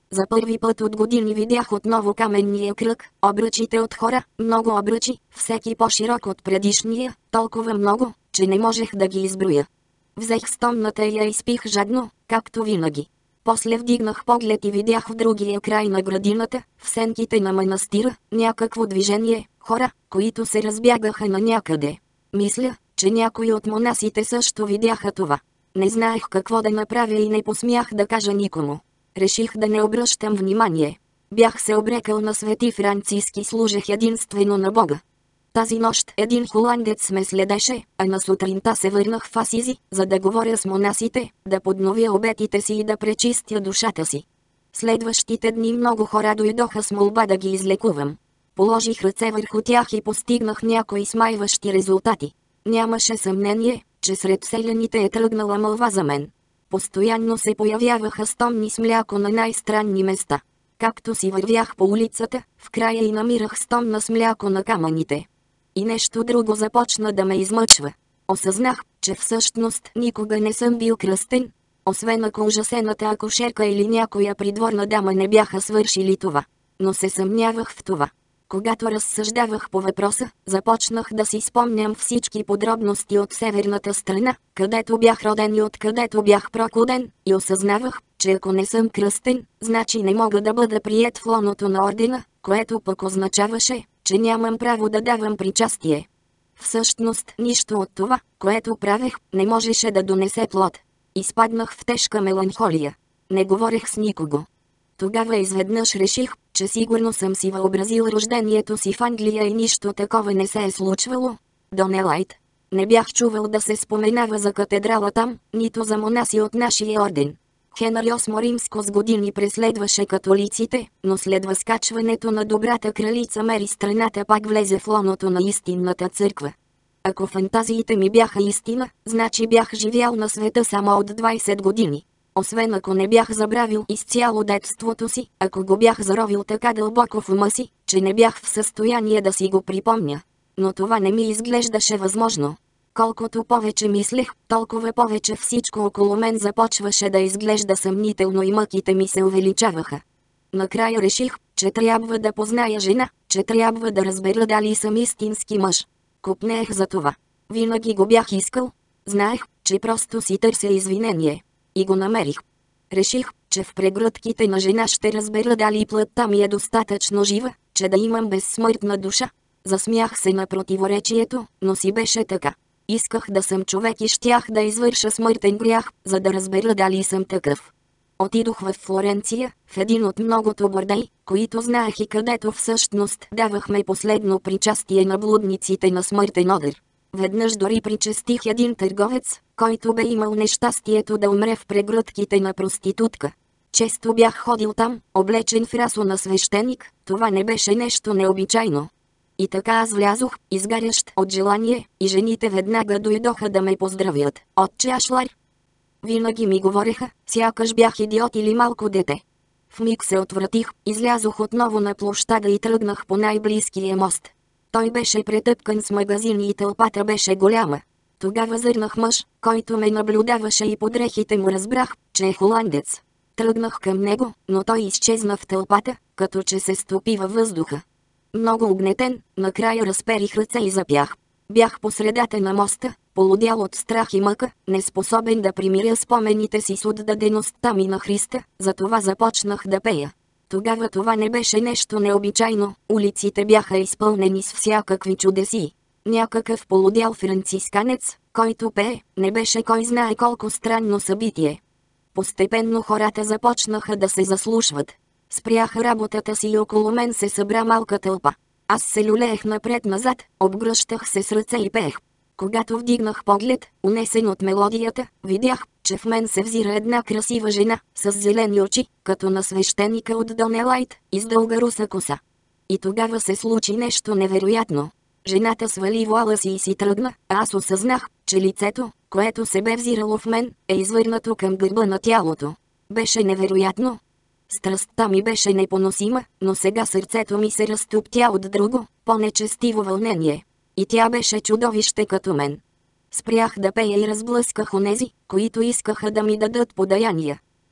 За първи път от години видях отново каменния кръг, обръчите от хора, много обръчи, всеки по-широк от предишния, толкова много, че не можех да ги изброя. Взех стомната и я изпих жадно, както винаги. После вдигнах поглед и видях в другия край на градината, в сенките на манастира, някакво движение, хора, които се разбягаха на някъде. Мисля, че някои от монасите също видяха това. Не знаех какво да направя и не посмях да кажа никому. Реших да не обръщам внимание. Бях се обрекал на Свети Франциск и служех единствено на Бога. Тази нощ един холандец ме следеше, а на сутринта се върнах в Асизи, за да говоря с монасите, да подновя обетите си и да пречистя душата си. Следващите дни много хора дойдоха с молба да ги излекувам. Положих ръце върху тях и постигнах някои смайващи резултати. Нямаше съмнение, че сред селяните е тръгнала мълва за мен. Постоянно се появяваха стомни с мляко на най-странни места. Както си вървях по улицата, в края и намирах стомна с мляко на камъните. И нещо друго започна да ме измъчва. Осъзнах, че всъщност никога не съм бил кръстен, освен ако ужасената акушерка или някоя придворна дама не бяха свършили това. Но се съмнявах в това. Когато разсъждавах по въпроса, започнах да си спомням всички подробности от северната страна, където бях роден и откъдето бях прокуден, и осъзнавах, че ако не съм кръстен, значи не мога да бъда приет в лоното на ордена, което пък означаваше, че нямам право да давам причастие. Всъщност, нищо от това, което правех, не можеше да донесе плод. Изпаднах в тежка меланхолия. Не говорех с никого. Тогава изведнъж реших, че сигурно съм си въобразил рождението си в Англия и нищо такова не се е случвало. Донелайт. Не бях чувал да се споменава за катедрала там, нито за монаси от нашия орден. Хенри осми Римско с години преследваше католиците, но след възкачването на добрата кралица Мери страната пак влезе в лоното на истинната църква. Ако фантазиите ми бяха истина, значи бях живял на света само от двайсет години. Освен ако не бях забравил изцяло детството си, ако го бях заровил така дълбоко в ума си, че не бях в състояние да си го припомня. Но това не ми изглеждаше възможно. Колкото повече мислех, толкова повече всичко около мен започваше да изглежда съмнително и мъките ми се увеличаваха. Накрая реших, че трябва да позная жена, че трябва да разбера дали съм истински мъж. Копнеех за това. Винаги го бях искал. Знаех, че просто си търся извинение. И го намерих. Реших, че в прегръдките на жена ще разбера дали плътта ми е достатъчно жива, че да имам безсмъртна душа. Засмях се на противоречието, но си беше така. Исках да съм човек и щях да извърша смъртен грях, за да разбера дали съм такъв. Отидох в Флоренция, в един от многото бордеи, които знаех и където всъщност давахме последно причастие на блудниците на смъртен одър. Веднъж дори причастих един търговец, който бе имал нещастието да умре в прегръдките на проститутка. Често бях ходил там, облечен в рясо на свещеник, това не беше нещо необичайно. И така аз влязох, изгарящ от желание, и жените веднага дойдоха да ме поздравят. Отче Ашлар. Винаги ми говореха, сякаш бях идиот или малко дете. В миг се отвратих, излязох отново на площада и тръгнах по най-близкия мост. Той беше претъпкан с магазини и тълпата беше голяма. Тогава зърнах мъж, който ме наблюдаваше и по дрехите му разбрах, че е холандец. Тръгнах към него, но той изчезна в тълпата, като че се стопи във въздуха. Много огнетен, накрая разперих ръце и запях. Бях по средата на моста, полудял от страх и мъка, неспособен да примиря спомените си с отдадеността ми на Христа, затова започнах да пея. Тогава това не беше нещо необичайно, улиците бяха изпълнени с всякакви чудеси. Някакъв полудял францисканец, който пее, не беше кой знае колко странно събитие. Постепенно хората започнаха да се заслушват. Спрях работата си и около мен се събра малка тълпа. Аз се люлеех напред-назад, обгръщах се с ръце и пеех. Когато вдигнах поглед, унесен от мелодията, видях, че в мен се взира една красива жена, с зелени очи, като на свещеника от Донелайт, и с дълга руса коса. И тогава се случи нещо невероятно. Жената свали вуала си и си тръгна, а аз осъзнах, че лицето, което се бе взирало в мен, е извърнато към гърба на тялото. Беше невероятно. Страстта ми беше непоносима, но сега сърцето ми се разтоптя от друго, по-нечестиво вълнение. И тя беше чудовище като мен. Спрях да пея и разблъсках онези, които искаха да ми дадат подаяния.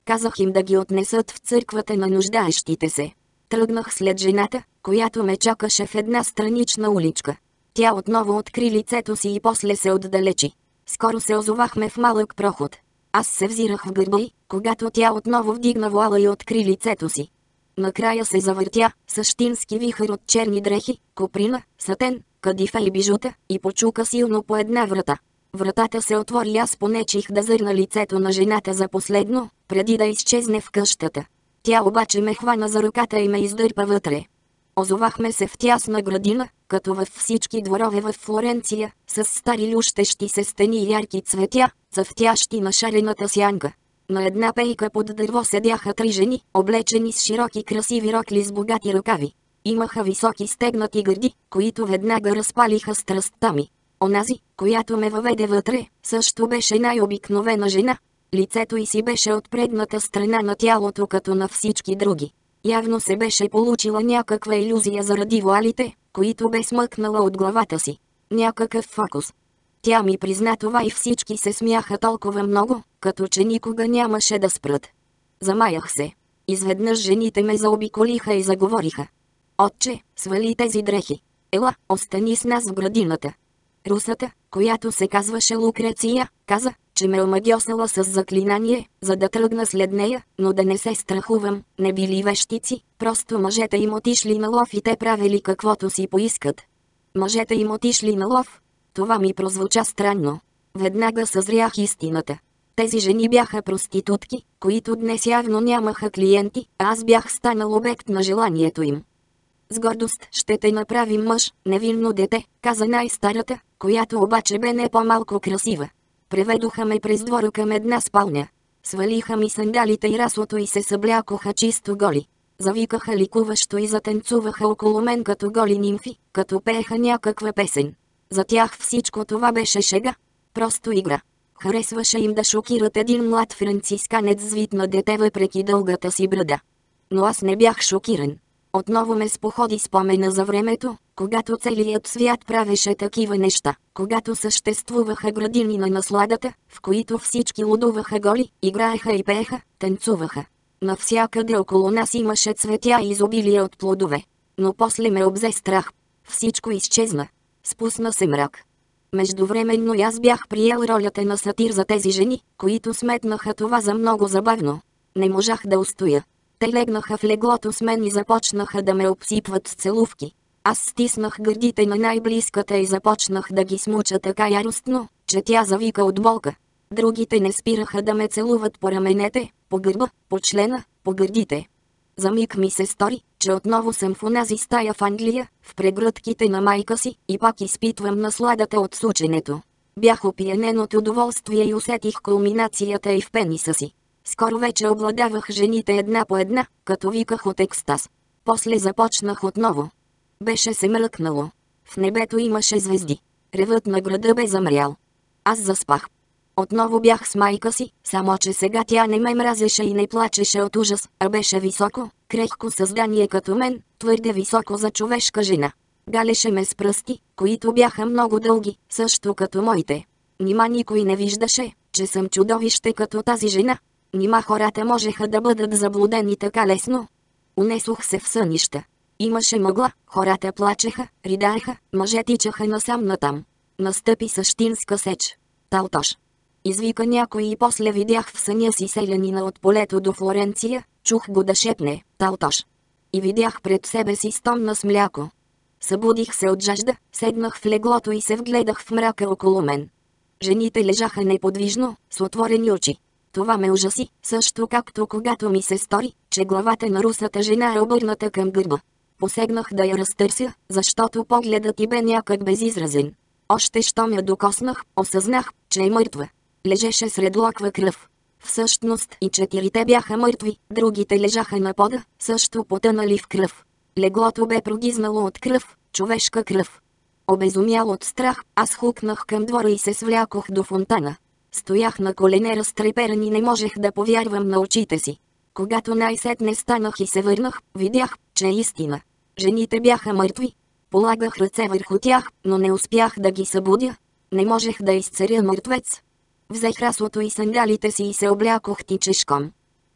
Казах им да ги отнесат в църквата на нуждаещите се. Тръгнах след жената, която ме чакаше в една странична уличка. Тя отново откри лицето си и после се отдалечи. Скоро се озовахме в малък проход. Аз се взирах в гърба й, когато тя отново вдигна вуала и откри лицето си. Накрая се завъртя, същински вихър от черни дрехи, коприна, сатен, кадифе и бижута, и почука силно по една врата. Вратата се отвори и аз понечих да зърна лицето на жената за последно, преди да изчезне в къщата. Тя обаче ме хвана за ръката и ме издърпа вътре. Озовахме се в тясна градина, като във всички дворове в Флоренция, с стари лющещи се стени и ярки цветя, цъфтящи на шарената сянка. На една пейка под дърво седяха три жени, облечени с широки красиви рокли с богати ръкави. Имаха високи стегнати гърди, които веднага разпалиха страстта ми. Онази, която ме въведе вътре, също беше най-обикновена жена. Лицето й си беше от предната страна на тялото като на всички други. Явно се беше получила някаква илюзия заради вуалите, които бе смъкнала от главата си. Някакъв фокус. Тя ми призна това и всички се смяха толкова много, като че никога нямаше да спрат. Замаях се. Изведнъж жените ме заобиколиха и заговориха. Отче, свали тези дрехи. Ела, остани с нас в градината. Русата, която се казваше Лукреция, каза, че ме омагьосала с заклинание, за да тръгна след нея, но да не се страхувам, не били вещици, просто мъжете им отишли на лов и те правили каквото си поискат. Мъжете им отишли на лов? Това ми прозвуча странно. Веднага съзрях истината. Тези жени бяха проститутки, които днес явно нямаха клиенти, а аз бях станал обект на желанието им. С гордост ще те направим мъж, невинно дете, каза най-старата, която обаче бе не по-малко красива. Преведоха ме през двора към една спалня. Свалиха ми сандалите и раслото и се съблякоха чисто голи. Завикаха ликуващо и затанцуваха около мен като голи нимфи, като пееха някаква песен. За тях всичко това беше шега. Просто игра. Харесваше им да шокират един млад францисканец с вид на дете въпреки дългата си брада. Но аз не бях шокиран. Отново ме споходи спомена за времето, когато целият свят правеше такива неща, когато съществуваха градини на насладата, в които всички лудуваха голи, играеха и пееха, танцуваха. Навсякъде около нас имаше цветя и изобилие от плодове. Но после ме обзе страх. Всичко изчезна. Спусна се мрак. Междувременно и аз бях приел ролята на сатир за тези жени, които сметнаха това за много забавно. Не можах да устоя. Те легнаха в леглото с мен и започнаха да ме обсипват с целувки. Аз стиснах гърдите на най-близката и започнах да ги смуча така яростно, че тя завика от болка. Другите не спираха да ме целуват по раменете, по гърба, по члена, по гърдите. За миг ми се стори, че отново съм в онази стая в Англия, в прегръдките на майка си, и пак изпитвам насладата от сученето. Бях опиянен от удоволствие и усетих кулминацията и в пениса си. Скоро вече обладавах жените една по една, като виках от екстаз. После започнах отново. Беше се мръкнало. В небето имаше звезди. Ревът на града бе замрял. Аз заспах. Отново бях с майка си, само че сега тя не ме мразеше и не плачеше от ужас, а беше високо, крехко създание като мен, твърде високо за човешка жена. Галеше ме с пръсти, които бяха много дълги, също като моите. Нима никой не виждаше, че съм чудовище като тази жена. Нима хората можеха да бъдат заблудени така лесно. Унесох се в сънища. Имаше мъгла, хората плачеха, ридаеха, мъже тичаха насам-натам. Настъпи същинска сеч. Талтош. Извика някой и после видях в съня си селянина от полето до Флоренция, чух го да шепне «Талтош». И видях пред себе си стомна с мляко. Събудих се от жажда, седнах в леглото и се вгледах в мрака около мен. Жените лежаха неподвижно, с отворени очи. Това ме ужаси, също както когато ми се стори, че главата на русата жена е обърната към гърба. Посегнах да я разтърся, защото погледът й бе някак безизразен. Още що ме докоснах, осъзнах, че е мъртва. Лежеше сред локва кръв. Всъщност и четирите бяха мъртви, другите лежаха на пода, също потънали в кръв. Леглото бе прогизнало от кръв, човешка кръв. Обезумял от страх, аз хукнах към двора и се свлякох до фонтана. Стоях на колене разтреперан и не можех да повярвам на очите си. Когато най-сетне станах и се върнах, видях, че е истина. Жените бяха мъртви. Полагах ръце върху тях, но не успях да ги събудя. Не можех да изцеря мъртвец. Взех раслото и сандалите си и се облякох тичешком.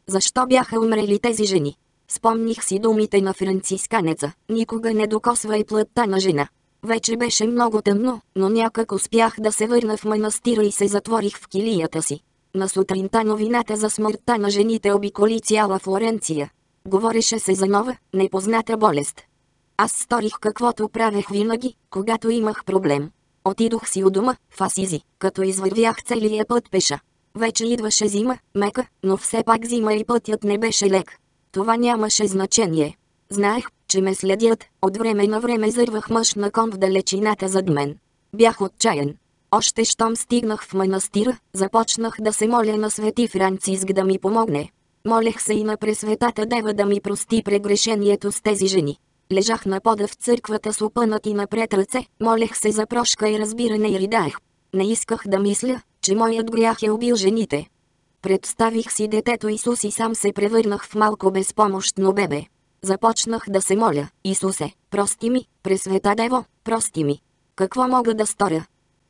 Защо бяха умрели тези жени? Спомних си думите на францисканеца: никога не докосвай плътта на жена. Вече беше много тъмно, но някак успях да се върна в манастира и се затворих в килията си. На сутринта новината за смъртта на жените обиколи цяла Флоренция. Говореше се за нова, непозната болест. Аз сторих каквото правех винаги, когато имах проблем. Отидох си у дома, в Асизи, като извървях целия път пеша. Вече идваше зима, мека, но все пак зима и пътят не беше лек. Това нямаше значение. Знаех, че ме следят, от време на време зървах мъж на кон в далечината зад мен. Бях отчаян. Още щом стигнах в манастира, започнах да се моля на свети Франциск да ми помогне. Молех се и на Пресветата Дева да ми прости прегрешението с тези жени. Лежах на пода в църквата с опънати напред ръце, молех се за прошка и разбиране и ридаех. Не исках да мисля, че моят грях е убил жените. Представих си детето Исус и сам се превърнах в малко безпомощно бебе. Започнах да се моля: Исусе, прости ми, Пресвета Дево, прости ми. Какво мога да сторя?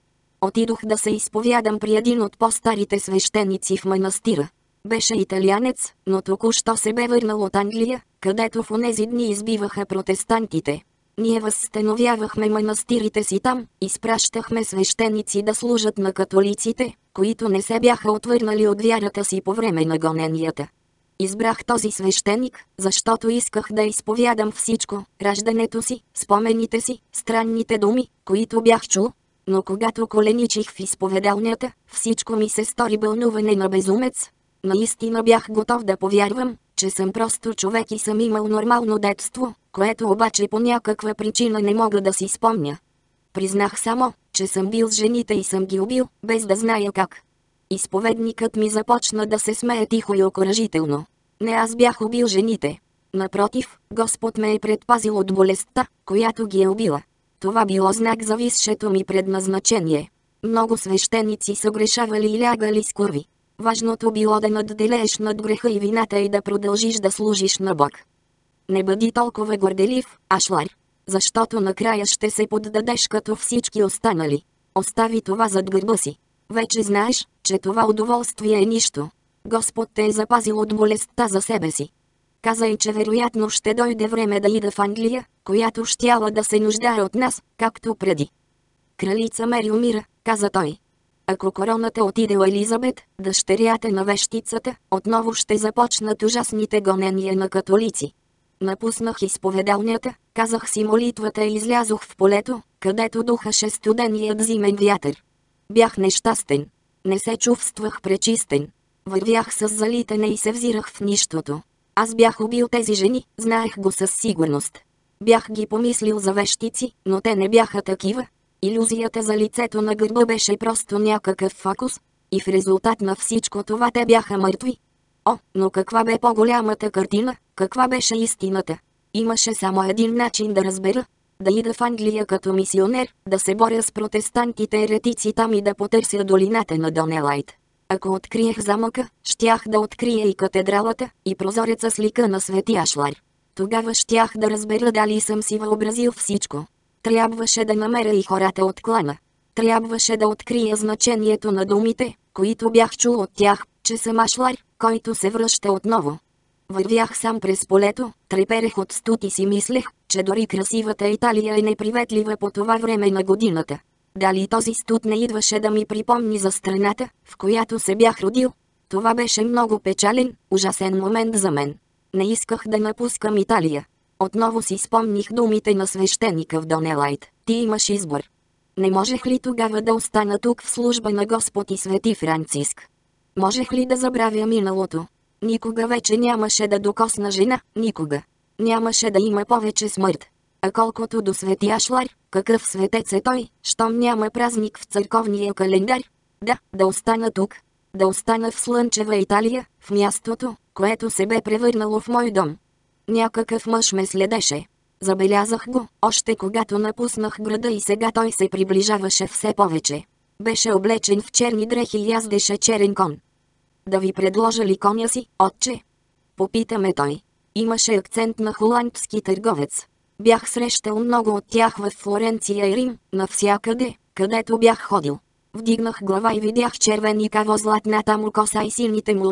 Отидох да се изповядам при един от по-старите свещеници в манастира. Беше италианец, но току-що се бе върнал от Англия, където в онези дни избиваха протестантите. Ние възстановявахме манастирите си там, изпращахме свещеници да служат на католиците, които не се бяха отвърнали от вярата си по време на гоненията. Избрах този свещеник, защото исках да изповядам всичко, раждането си, спомените си, странните думи, които бях чул. Но когато коленичих в изповедалнята, всичко ми се стори бълнуване на безумец. Наистина бях готов да повярвам, че съм просто човек и съм имал нормално детство, което обаче по някаква причина не мога да си спомня. Признах само, че съм бил с жените и съм ги убил, без да зная как. Изповедникът ми започна да се смее тихо и окуражително. Не аз бях убил жените. Напротив, Господ ме е предпазил от болестта, която ги е убила. Това било знак за висшето ми предназначение. Много свещеници са грешавали и лягали с курви. Важното било да надделееш над греха и вината и да продължиш да служиш на Бог. Не бъди толкова горделив, Ашлар, защото накрая ще се поддадеш като всички останали. Остави това зад гърба си. Вече знаеш, че това удоволствие е нищо. Господ те е запазил от болестта за себе си. Каза и, че вероятно ще дойде време да ида в Англия, която щяла да се нуждае от нас, както преди. Кралица Мери умира, каза той. Ако короната отиде у Елизабет, дъщерята на вещицата, отново ще започнат ужасните гонения на католици. Напуснах изповедалнята, казах си молитвата и излязох в полето, където духаше студеният зимен вятър. Бях нещастен. Не се чувствах пречистен. Вървях с залитане и се взирах в нищото. Аз бях убил тези жени, знаех го със сигурност. Бях ги помислил за вещици, но те не бяха такива. Илюзията за лицето на гърба беше просто някакъв фокус, и в резултат на всичко това те бяха мъртви. О, но каква бе по-голямата картина, каква беше истината? Имаше само един начин да разбера. Да ида в Англия като мисионер, да се боря с протестантите еретици там и да потърся долината на Донелайт. Ако откриех замъка, щях да открия и катедралата, и прозореца с лика на свети Ашлар. Тогава щях да разбера дали съм си въобразил всичко. Трябваше да намеря и хората от клана. Трябваше да открия значението на думите, които бях чул от тях, че съм Ашлар, който се връща отново. Вървях сам през полето, треперех от студ и си мислех, че дори красивата Италия е неприветлива по това време на годината. Дали този студ не идваше да ми припомни за страната, в която се бях родил? Това беше много печален, ужасен момент за мен. Не исках да напускам Италия. Отново си спомних думите на свещеника в Донелайт. Ти имаш избор. Не можех ли тогава да остана тук в служба на Господ и свети Франциск? Можех ли да забравя миналото? Никога вече нямаше да докосна жена, никога. Нямаше да има повече смърт. А колкото до свети Ашлар, какъв светец е той, щом няма празник в църковния календар? Да, да остана тук. Да остана в слънчева Италия, в мястото, което се бе превърнало в мой дом. Някакъв мъж ме следеше. Забелязах го, още когато напуснах града и сега той се приближаваше все повече. Беше облечен в черни дрехи и яздеше черен кон. Да ви предложа ли коня си, отче? Попита ме той. Имаше акцент на холандски търговец. Бях срещал много от тях в Флоренция и Рим, навсякъде, където бях ходил. Вдигнах глава и видях червеникаво златната му коса и сините му очи.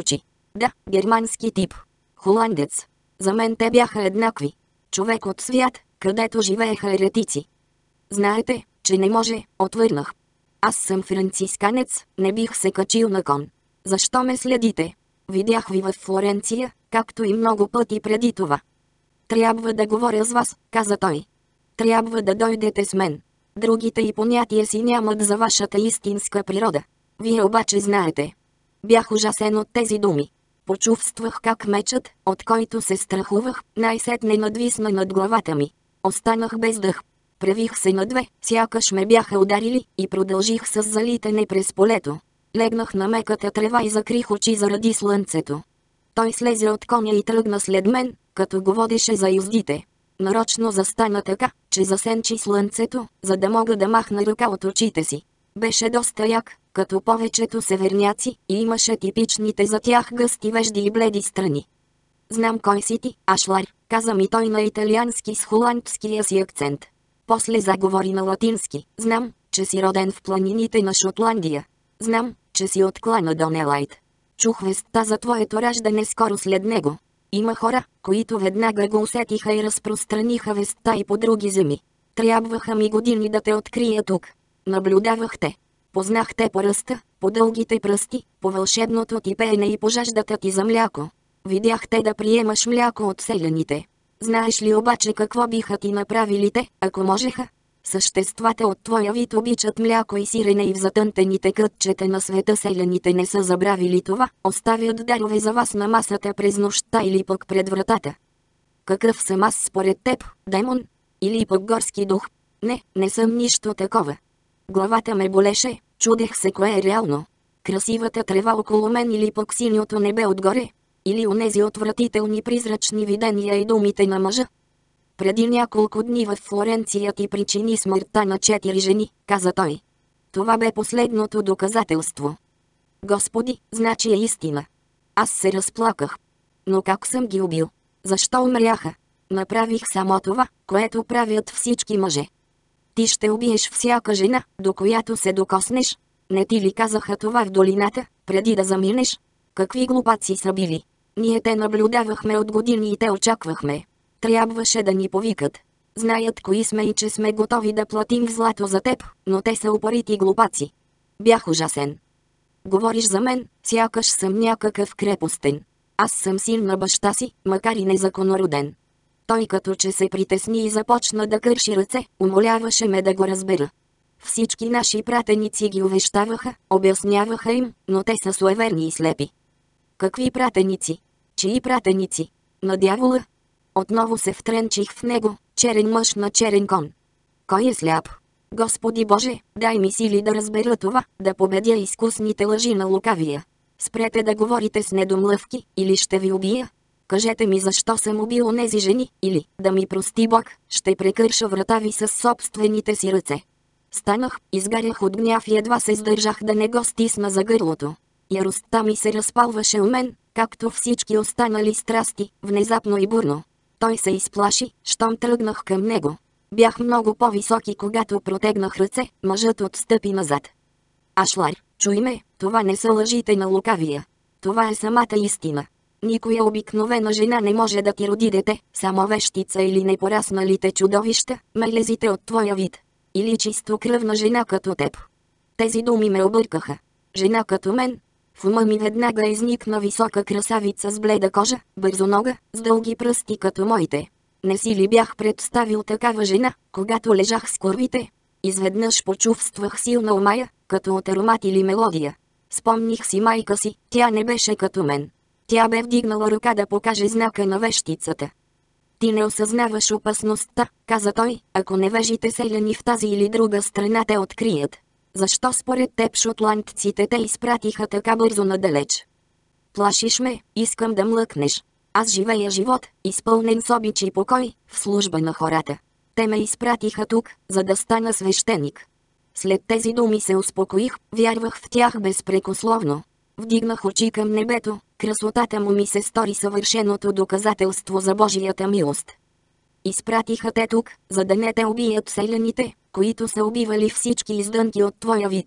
Да, германски тип. Холандец. За мен те бяха еднакви. Човек от свят, където живееха еретици. Знаете, че не може, отвърнах. Аз съм францисканец, не бих се качил на кон. Защо ме следите? Видях ви в Флоренция, както и много пъти преди това. Трябва да говоря с вас, каза той. Трябва да дойдете с мен. Другите и понятия си нямат за вашата истинска природа. Вие обаче знаете. Бях ужасен от тези думи. Почувствах как мечът, от който се страхувах, най-сетне надвисна над главата ми. Останах без дъх. Превих се на две, сякаш ме бяха ударили, и продължих с залитане през полето. Легнах на меката трева и закрих очи заради слънцето. Той слезе от коня и тръгна след мен, като го водеше за юздите. Нарочно застана така, че засенчи слънцето, за да мога да махна ръка от очите си. Беше доста як, като повечето северняци, и имаше типичните за тях гъсти вежди и бледи страни. Знам кой си ти, Ашлар, каза ми той на италиански с холандския си акцент. После заговори на латински. Знам, че си роден в планините на Шотландия. Знам, че си от клана Донелайт. Чух вестта за твоето раждане скоро след него. Има хора, които веднага го усетиха и разпространиха вестта и по други земи. Трябваха ми години да те открия тук. Наблюдавах те. Познах те по ръста, по дългите пръсти, по вълшебното ти пеене и по жаждата ти за мляко. Видях те да приемаш мляко от селяните. Знаеш ли обаче какво биха ти направили те, ако можеха? Съществата от твоя вид обичат мляко и сирене и в затънтените кътчета на света селяните не са забравили това, оставят дарове за вас на масата през нощта или пък пред вратата. Какъв съм аз според теб, демон? Или пък горски дух? Не, не съм нищо такова. Главата ме болеше, чудех се кое е реално. Красивата трева около мен или пък синьото небе отгоре? Или онези отвратителни призрачни видения и думите на мъжа? Преди няколко дни в Флоренция ти причини смъртта на четири жени, каза той. Това бе последното доказателство. Господи, значи е истина. Аз се разплаках. Но как съм ги убил? Защо умряха? Направих само това, което правят всички мъже. Ти ще убиеш всяка жена, до която се докоснеш. Не ти ли казаха това в долината, преди да заминеш? Какви глупаци са били? Ние те наблюдавахме от години и те очаквахме. Трябваше да ни повикат. Знаят кои сме и че сме готови да платим в злато за теб, но те са упорити глупаци. Бях ужасен. Говориш за мен, сякаш съм някакъв крепостен. Аз съм син на баща си, макар и незаконороден. Той като че се притесни и започна да кърши ръце, умоляваше ме да го разбера. Всички наши пратеници ги увещаваха, обясняваха им, но те са суеверни и слепи. Какви пратеници? Чии пратеници? На дявола? Отново се втренчих в него, черен мъж на черен кон. Кой е сляп? Господи Боже, дай ми сили да разбера това, да победя изкусните лъжи на лукавия. Спрете да говорите с недомлъвки, или ще ви убия. Кажете ми защо съм убил онези жени, или, да ми прости Бог, ще прекърша врата ви с собствените си ръце. Станах, изгарях от гняв и едва се сдържах да не го стисна за гърлото. Яростта ми се разпалваше у мен, както всички останали страсти, внезапно и бурно. Той се изплаши, щом тръгнах към него. Бях много по-високи, когато протегнах ръце, мъжът отстъпи назад. Ашлар, чуй ме, това не са лъжите на лукавия. Това е самата истина. Никоя обикновена жена не може да ти роди дете, само вещица или непорасналите чудовища, мелезите от твоя вид. Или чисто кръвна жена като теб. Тези думи ме объркаха. Жена като мен. В ума ми веднага изникна висока красавица с бледа кожа, бързонога, с дълги пръсти като моите. Не си ли бях представил такава жена, когато лежах с курвите? Изведнъж почувствах силна омая, като от аромат или мелодия. Спомних си майка си, тя не беше като мен. Тя бе вдигнала ръка да покаже знака на вещицата. Ти не осъзнаваш опасността, каза той, ако невежите селяни в тази или друга страна те открият. Защо според теб шотландците те изпратиха така бързо надалеч? Плашиш ме, искам да млъкнеш. Аз живея живот, изпълнен с обич и покой, в служба на хората. Те ме изпратиха тук, за да стана свещеник. След тези думи се успокоих, вярвах в тях безпрекословно. Вдигнах очи към небето, красотата му ми се стори съвършеното доказателство за Божията милост. Изпратиха те тук, за да не те убият селяните, които са убивали всички издънки от твоя вид.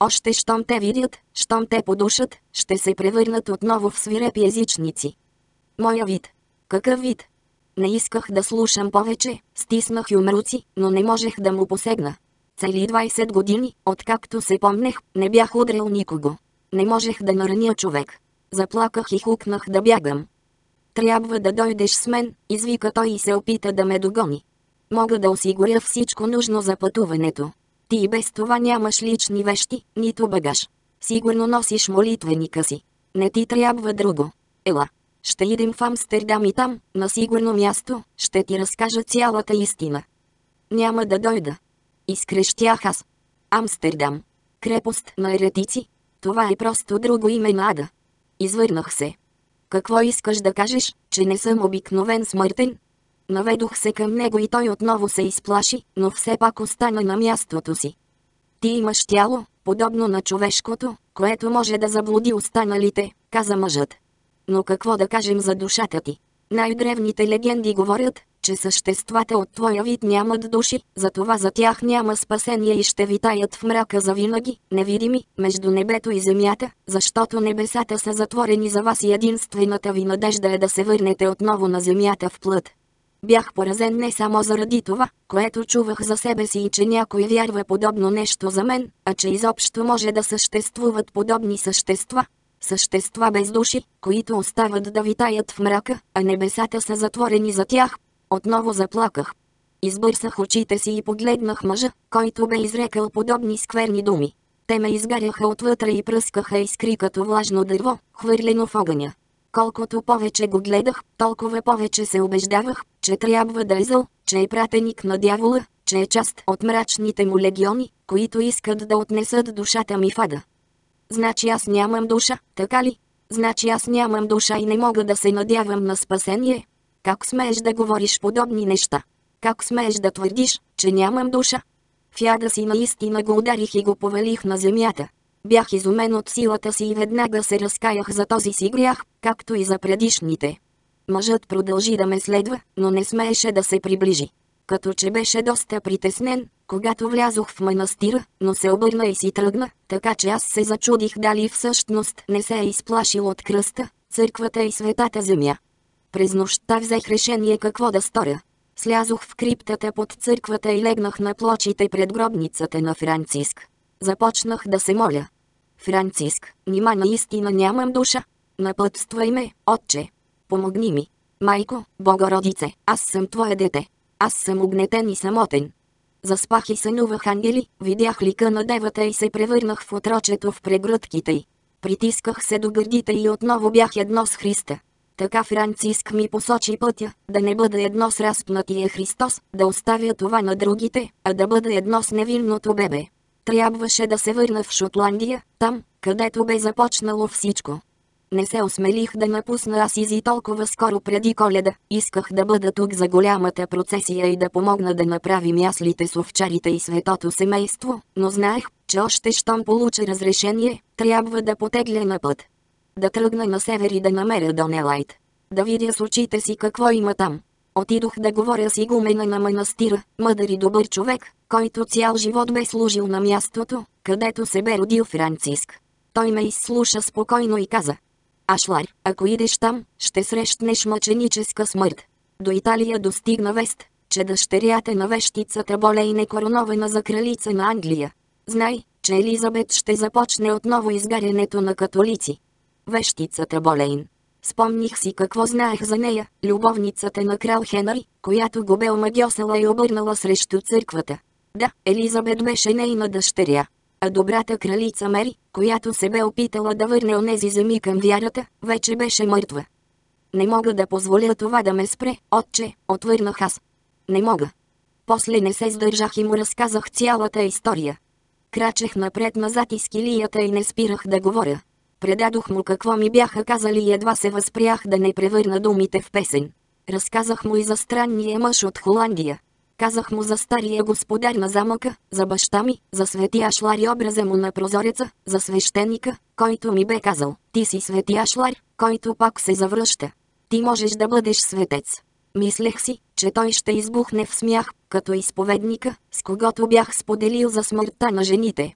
Още щом те видят, щом те подушат, ще се превърнат отново в свирепи езичници. Моя вид. Какъв вид? Не исках да слушам повече, стиснах юмруци, но не можех да му посегна. Цели двайсет години, откакто се помнех, не бях удрял никого. Не можех да нараня човек. Заплаках и хукнах да бягам. Трябва да дойдеш с мен, извика той и се опита да ме догони. Мога да осигуря всичко нужно за пътуването. Ти и без това нямаш лични вещи, нито багаж. Сигурно носиш молитвеника си. Не ти трябва друго. Ела. Ще идем в Амстердам и там, на сигурно място, ще ти разкажа цялата истина. Няма да дойда. Изкрещях аз. Амстердам. Крепост на еретици. Това е просто друго име на ада. Извърнах се. Какво искаш да кажеш, че не съм обикновен смъртен? Наведох се към него и той отново се изплаши, но все пак остана на мястото си. Ти имаш тяло, подобно на човешкото, което може да заблуди останалите, каза мъжът. Но какво да кажем за душата ти? Най-древните легенди говорят, че съществата от твоя вид нямат души, затова за тях няма спасение и ще витаят в мрака завинаги, невидими, между небето и земята, защото небесата са затворени за вас и единствената ви надежда е да се върнете отново на земята в плът. Бях поразен не само заради това, което чувах за себе си и че някой вярва подобно нещо за мен, а че изобщо може да съществуват подобни същества. Същества без души, които остават да витаят в мрака, а небесата са затворени за тях. Отново заплаках. Избърсах очите си и погледнах мъжа, който бе изрекал подобни скверни думи. Те ме изгаряха отвътре и пръскаха искри като влажно дърво, хвърлено в огъня. Колкото повече го гледах, толкова повече се убеждавах, че трябва да е зъл, че е пратеник на дявола, че е част от мрачните му легиони, които искат да отнесат душата ми в ада. Значи аз нямам душа, така ли? Значи аз нямам душа и не мога да се надявам на спасение? Как смееш да говориш подобни неща? Как смееш да твърдиш, че нямам душа? В яда си наистина го ударих и го повалих на земята. Бях изумен от силата си и веднага се разкаях за този си грях, както и за предишните. Мъжът продължи да ме следва, но не смееше да се приближи. Като че беше доста притеснен, когато влязох в манастира, но се обърна и си тръгна, така че аз се зачудих дали всъщност не се е изплашил от кръста, църквата и светата земя. През нощта взех решение какво да сторя. Слязох в криптата под църквата и легнах на плочите пред гробницата на Франциск. Започнах да се моля. Франциск, нима наистина нямам душа? Напътствай ме, отче. Помогни ми. Майко, Богородице, аз съм твое дете. Аз съм угнетен и самотен. Заспах и сънувах ангели, видях лика на девата и се превърнах в отрочето в прегръдките й. Притисках се до гърдите и отново бях едно с Христа. Така Франциск ми посочи пътя, да не бъда едно с разпнатия Христос, да оставя това на другите, а да бъда едно с невинното бебе. Трябваше да се върна в Шотландия, там, където бе започнало всичко. Не се осмелих да напусна Асизи толкова скоро преди Коледа, исках да бъда тук за голямата процесия и да помогна да направим яслите с овчарите и светото семейство, но знаех, че още щом получа разрешение, трябва да потегля на път. Да тръгна на север и да намеря Донелайт. Да видя с очите си какво има там. Отидох да говоря с игумена на манастира, мъдър и добър човек, който цял живот бе служил на мястото, където се бе родил Франциск. Той ме изслуша спокойно и каза: Ашлар, ако идеш там, ще срещнеш мъченическа смърт. До Италия достигна вест, че дъщерята на вещицата Болейн е коронована за кралица на Англия. Знай, че Елизабет ще започне отново изгарянето на католици. Вещицата Болейн. Спомних си какво знаех за нея, любовницата на крал Хенри, която го бе омагьосала и обърнала срещу църквата. Да, Елизабет беше нейна дъщеря. А добрата кралица Мери, която се бе опитала да върне онези земи към вярата, вече беше мъртва. Не мога да позволя това да ме спре, отче, отвърнах аз. Не мога. После не се сдържах и му разказах цялата история. Крачех напред-назад из килията и не спирах да говоря. Предадох му какво ми бяха казали и едва се възпрях да не превърна думите в песен. Разказах му и за странния мъж от Холандия. Казах му за стария господар на замъка, за баща ми, за свети Ашлар и образа му на прозореца, за свещеника, който ми бе казал: ти си свети Ашлар, който пак се завръща. Ти можеш да бъдеш светец. Мислех си, че той ще избухне в смях, като изповедника, с когото бях споделил за смъртта на жените.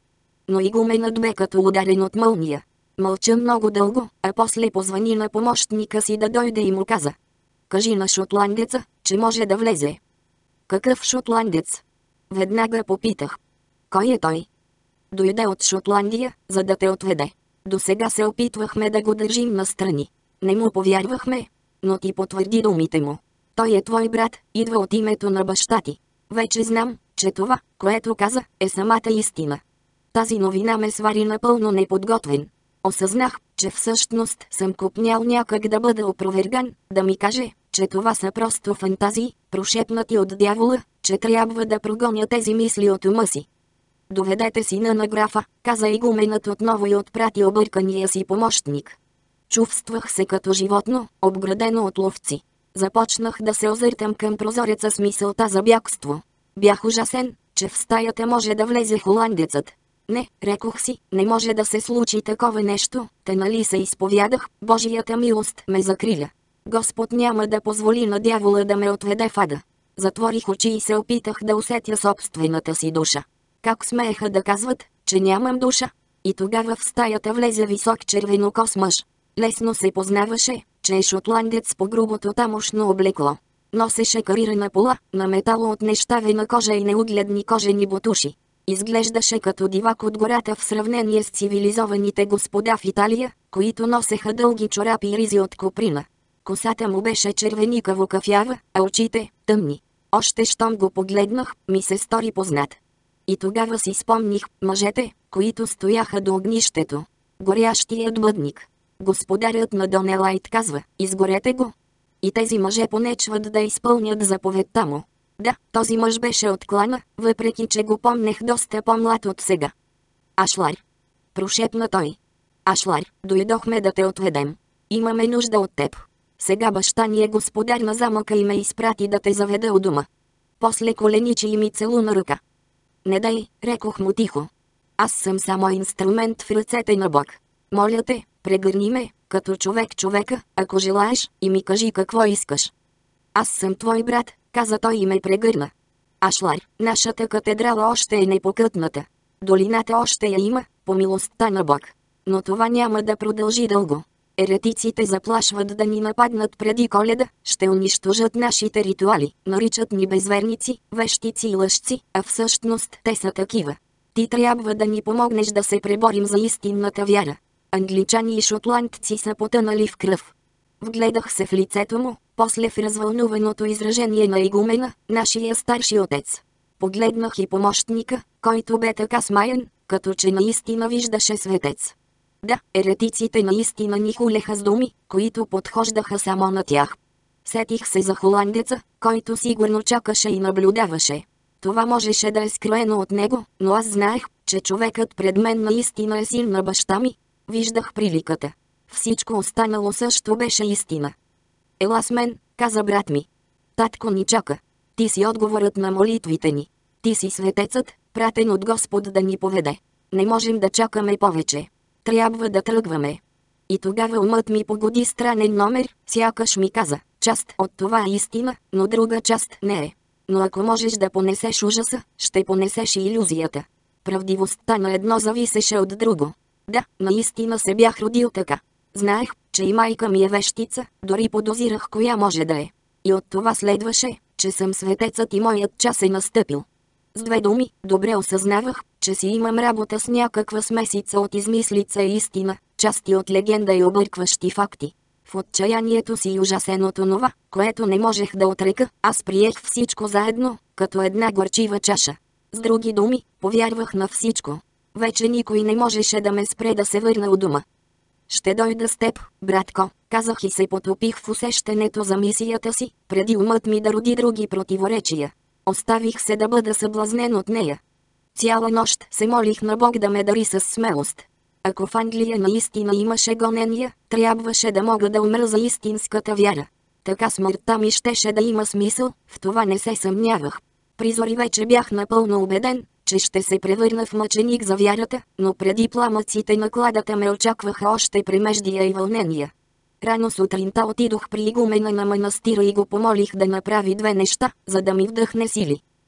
Но игуменът бе като ударен от мълния. Мълча много дълго, а после позвани на помощника си да дойде и му каза: "Кажи на шотландеца, че може да влезе." "Какъв шотландец?" Веднага попитах. "Кой е той?" "Дойде от Шотландия, за да те отведе. До сега се опитвахме да го държим настрани. Не му повярвахме, но ти потвърди думите му. Той е твой брат, идва от името на баща ти. Вече знам, че това, което каза, е самата истина." Тази новина ме свари напълно неподготвен. Осъзнах, че всъщност съм копнял някак да бъда опроверган, да ми каже, че това са просто фантазии, прошепнати от дявола, че трябва да прогоня тези мисли от ума си. "Доведете сина на графа," каза игуменът отново и отпрати объркания си помощник. Чувствах се като животно, обградено от ловци. Започнах да се озъртам към прозореца с мисълта за бягство. Бях ужасен, че в стаята може да влезе холандецът. Не, рекох си, не може да се случи такова нещо, те нали се изповядах, Божията милост ме закриля. Господ няма да позволи на дявола да ме отведе в ада. Затворих очи и се опитах да усетя собствената си душа. Как смееха да казват, че нямам душа? И тогава в стаята влезе висок червенокос мъж. Лесно се познаваше, че е шотландец по грубото тамошно облекло. Носеше карирана пола, на метало от нещавена кожа и неугледни кожени бутуши. Изглеждаше като дивак от гората в сравнение с цивилизованите господа в Италия, които носеха дълги чорапи и ризи от коприна. Косата му беше червеникаво кафява, а очите – тъмни. Още щом го погледнах, ми се стори познат. И тогава си спомних мъжете, които стояха до огнището. Горящият бъдник. Господарят на Донелайт казва: "Изгорете го." И тези мъже понечват да изпълнят заповедта му. Да, този мъж беше от клана, въпреки че го помнех доста по-млад от сега. "Ашлар," прошепна той. "Ашлар, дойдохме да те отведем. Имаме нужда от теб. Сега баща ни е господар на замъка и ме изпрати да те заведа у дома." После коленичи и ми целуна ръка. "Не дай," рекох му тихо. "Аз съм само инструмент в ръцете на Бог. Моля те, прегърни ме, като човек човека, ако желаеш, и ми кажи какво искаш." "Аз съм твой брат," каза той и ме прегърна. "Ашлар, нашата катедрала още е непокътната. Долината още я има, по милостта на Бог. Но това няма да продължи дълго. Еретиците заплашват да ни нападнат преди Коледа, ще унищожат нашите ритуали, наричат ни безверници, вещици и лъжци, а всъщност те са такива. Ти трябва да ни помогнеш да се преборим за истинната вяра. Англичани и шотландци са потънали в кръв." Вгледах се в лицето му, после в развълнуваното изражение на игумена, нашия старши отец. Погледнах и помощника, който бе така смаян, като че наистина виждаше светец. Да, еретиците наистина ни хулеха с думи, които подхождаха само на тях. Сетих се за холандеца, който сигурно чакаше и наблюдаваше. Това можеше да е скроено от него, но аз знаех, че човекът пред мен наистина е син на баща ми. Виждах приликата. Всичко останало също беше истина. "Ела с мен," каза брат ми. "Татко ни чака. Ти си отговорът на молитвите ни. Ти си светецът, пратен от Господ да ни поведе. Не можем да чакаме повече. Трябва да тръгваме." И тогава умът ми погоди странен номер, сякаш ми каза: "Част от това е истина, но друга част не е. Но ако можеш да понесеш ужаса, ще понесеш и илюзията." Правдивостта на едно зависеше от друго. Да, наистина се бях родил така. Знаех, че и майка ми е вещица, дори подозирах коя може да е. И от това следваше, че съм светецът и моят час е настъпил. С две думи, добре осъзнавах, че си имам работа с някаква смесица от измислица и истина, части от легенда и объркващи факти. В отчаянието си и ужасеното нова, което не можех да отрека, аз приех всичко заедно, като една горчива чаша. С други думи, повярвах на всичко. Вече никой не можеше да ме спре да се върна у дома. "Ще дойда с теб, братко," казах и се потопих в усещането за мисията си, преди умът ми да роди други противоречия. Оставих се да бъда съблазнен от нея. Цяла нощ се молих на Бог да ме дари със смелост. Ако в Англия наистина имаше гонения, трябваше да мога да умра за истинската вяра. Така смъртта ми щеше да има смисъл, в това не се съмнявах. Призори вече бях напълно убеден, че ще се превърна в мъченик за вярата, но преди пламъците на кладата ме очакваха още премеждия и вълнения. Рано сутринта отидох при игумена на манастира и го помолих да направи две неща, за да ми вдъхне сили.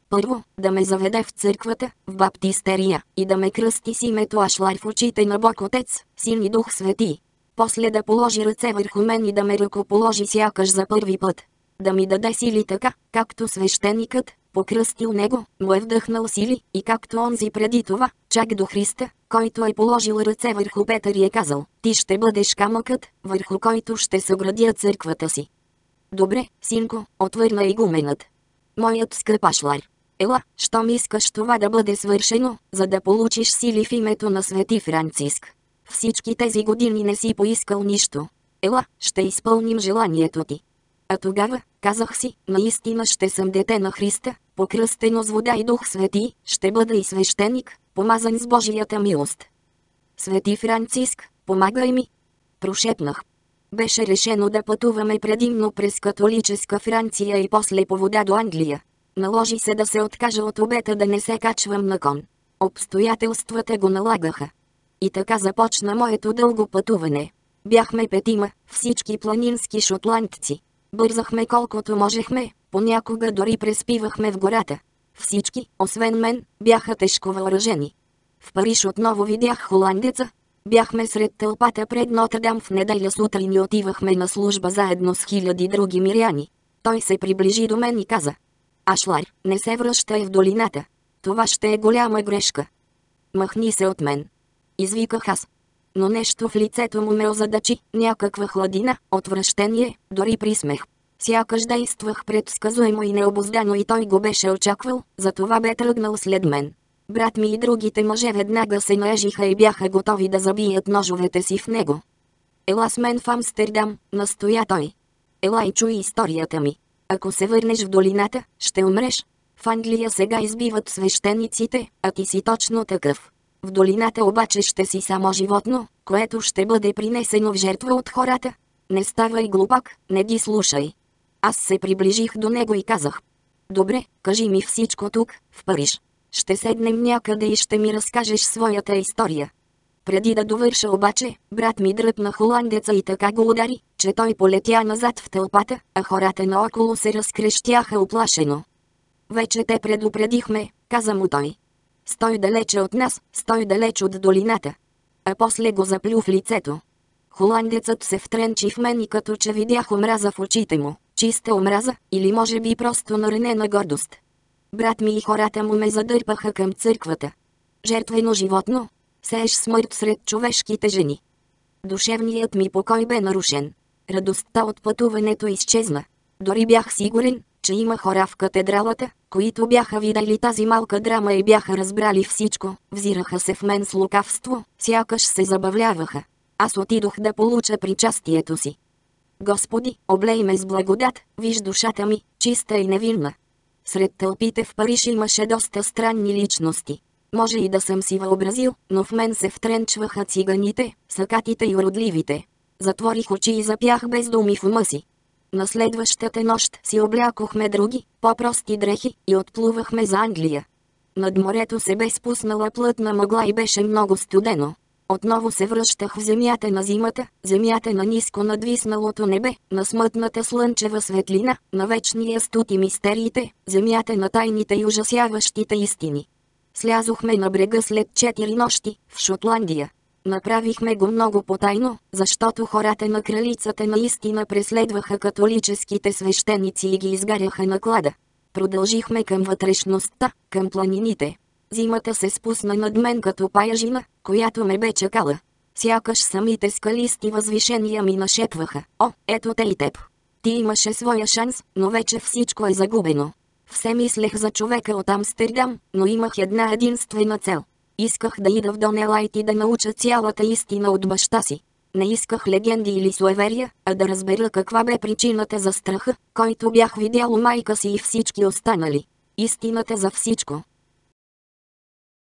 Първо, да ме заведе в църквата, в баптистерия, и да ме кръсти с името Ашлар в очите на Бог Отец, Син и Дух Свети. После да положи ръце върху мен и да ме ръкоположи сякаш за първи път. Да ми даде сили така, както свещеникът, покръстил него, му е вдъхнал сили, и както онзи преди това, чак до Христа, който е положил ръце върху Петър и е казал: ти ще бъдеш камъкът, върху който ще съградя църквата си. Добре, синко, отвърна игуменът. Моят скъп Ашлар. Ела, щом искаш това да бъде свършено, за да получиш сили в името на Свети Франциск. Всички тези години не си поискал нищо. Ела, ще изпълним желанието ти. А тогава, казах си, наистина ще съм дете на Христа, покръстено с вода и Дух Свети, ще бъда и свещеник, помазан с Божията милост. Свети Франциск, помагай ми! Прошепнах. Беше решено да пътуваме предимно през католическа Франция и после по вода до Англия. Наложи се да се откажа от обета да не се качвам на кон. Обстоятелствата го налагаха. И така започна моето дълго пътуване. Бяхме петима, всички планински шотландци. Бързахме колкото можехме, понякога дори преспивахме в гората. Всички, освен мен, бяха тежко въоръжени. В Париж отново видях холандеца. Бяхме сред тълпата пред Нотр-Дам в неделя сутрин и отивахме на служба заедно с хиляди други миряни. Той се приближи до мен и каза: Ашлар, не се връщай в долината. Това ще е голяма грешка. Махни се от мен. Извиках аз. Но нещо в лицето му ме озадачи, някаква хладина, отвращение, дори присмех. Сякаш действах предсказуемо и необуздано и той го беше очаквал, затова бе тръгнал след мен. Брат ми и другите мъже веднага се наежиха и бяха готови да забият ножовете си в него. Ела с мен в Амстердам, настоя той. Ела и чуй историята ми. Ако се върнеш в долината, ще умреш. В Англия сега избиват свещениците, а ти си точно такъв. В долината обаче ще си само животно, което ще бъде принесено в жертва от хората. Не ставай глупак, не ги слушай. Аз се приближих до него и казах: добре, кажи ми всичко тук, в Париж. Ще седнем някъде и ще ми разкажеш своята история. Преди да довърша обаче, брат ми дръпна холандеца и така го удари, че той полетя назад в тълпата, а хората наоколо се разкрещяха уплашено. Вече те предупредихме, каза му той. Стой далече от нас, стой далеч от долината. А после го заплю в лицето. Холандецът се втренчи в мен и като че видях омраза в очите му, чиста омраза, или може би просто наранена гордост. Брат ми и хората му ме задърпаха към църквата. Жертвено животно, сееш смърт сред човешките жени. Душевният ми покой бе нарушен. Радостта от пътуването изчезна. Дори бях сигурен, че има хора в катедралата, които бяха видели тази малка драма и бяха разбрали всичко, взираха се в мен с лукавство, сякаш се забавляваха. Аз отидох да получа причастието си. Господи, облей ме с благодат, виж душата ми, чиста и невинна. Сред тълпите в Париж имаше доста странни личности. Може и да съм си въобразил, но в мен се втренчваха циганите, сакатите и уродливите. Затворих очи и запях без думи в ума си. На следващата нощ си облякохме други, по-прости дрехи и отплувахме за Англия. Над морето се бе спуснала плътна мъгла и беше много студено. Отново се връщах в земята на зимата, земята на ниско надвисналото небе, на смътната слънчева светлина, на вечния студ и мистериите, земята на тайните и ужасяващите истини. Слязохме на брега след четири нощи, в Шотландия. Направихме го много потайно, защото хората на кралицата наистина преследваха католическите свещеници и ги изгаряха на клада. Продължихме към вътрешността, към планините. Зимата се спусна над мен като паяжина, която ме бе чакала. Сякаш самите скалисти възвишения ми нашепваха: о, ето те и теб. Ти имаше своя шанс, но вече всичко е загубено. Все мислех за човека от Амстердам, но имах една единствена цел. Исках да ида в Донелайт и да науча цялата истина от баща си. Не исках легенди или суеверия, а да разбера каква бе причината за страха, който бях видял у майка си и всички останали. Истината за всичко.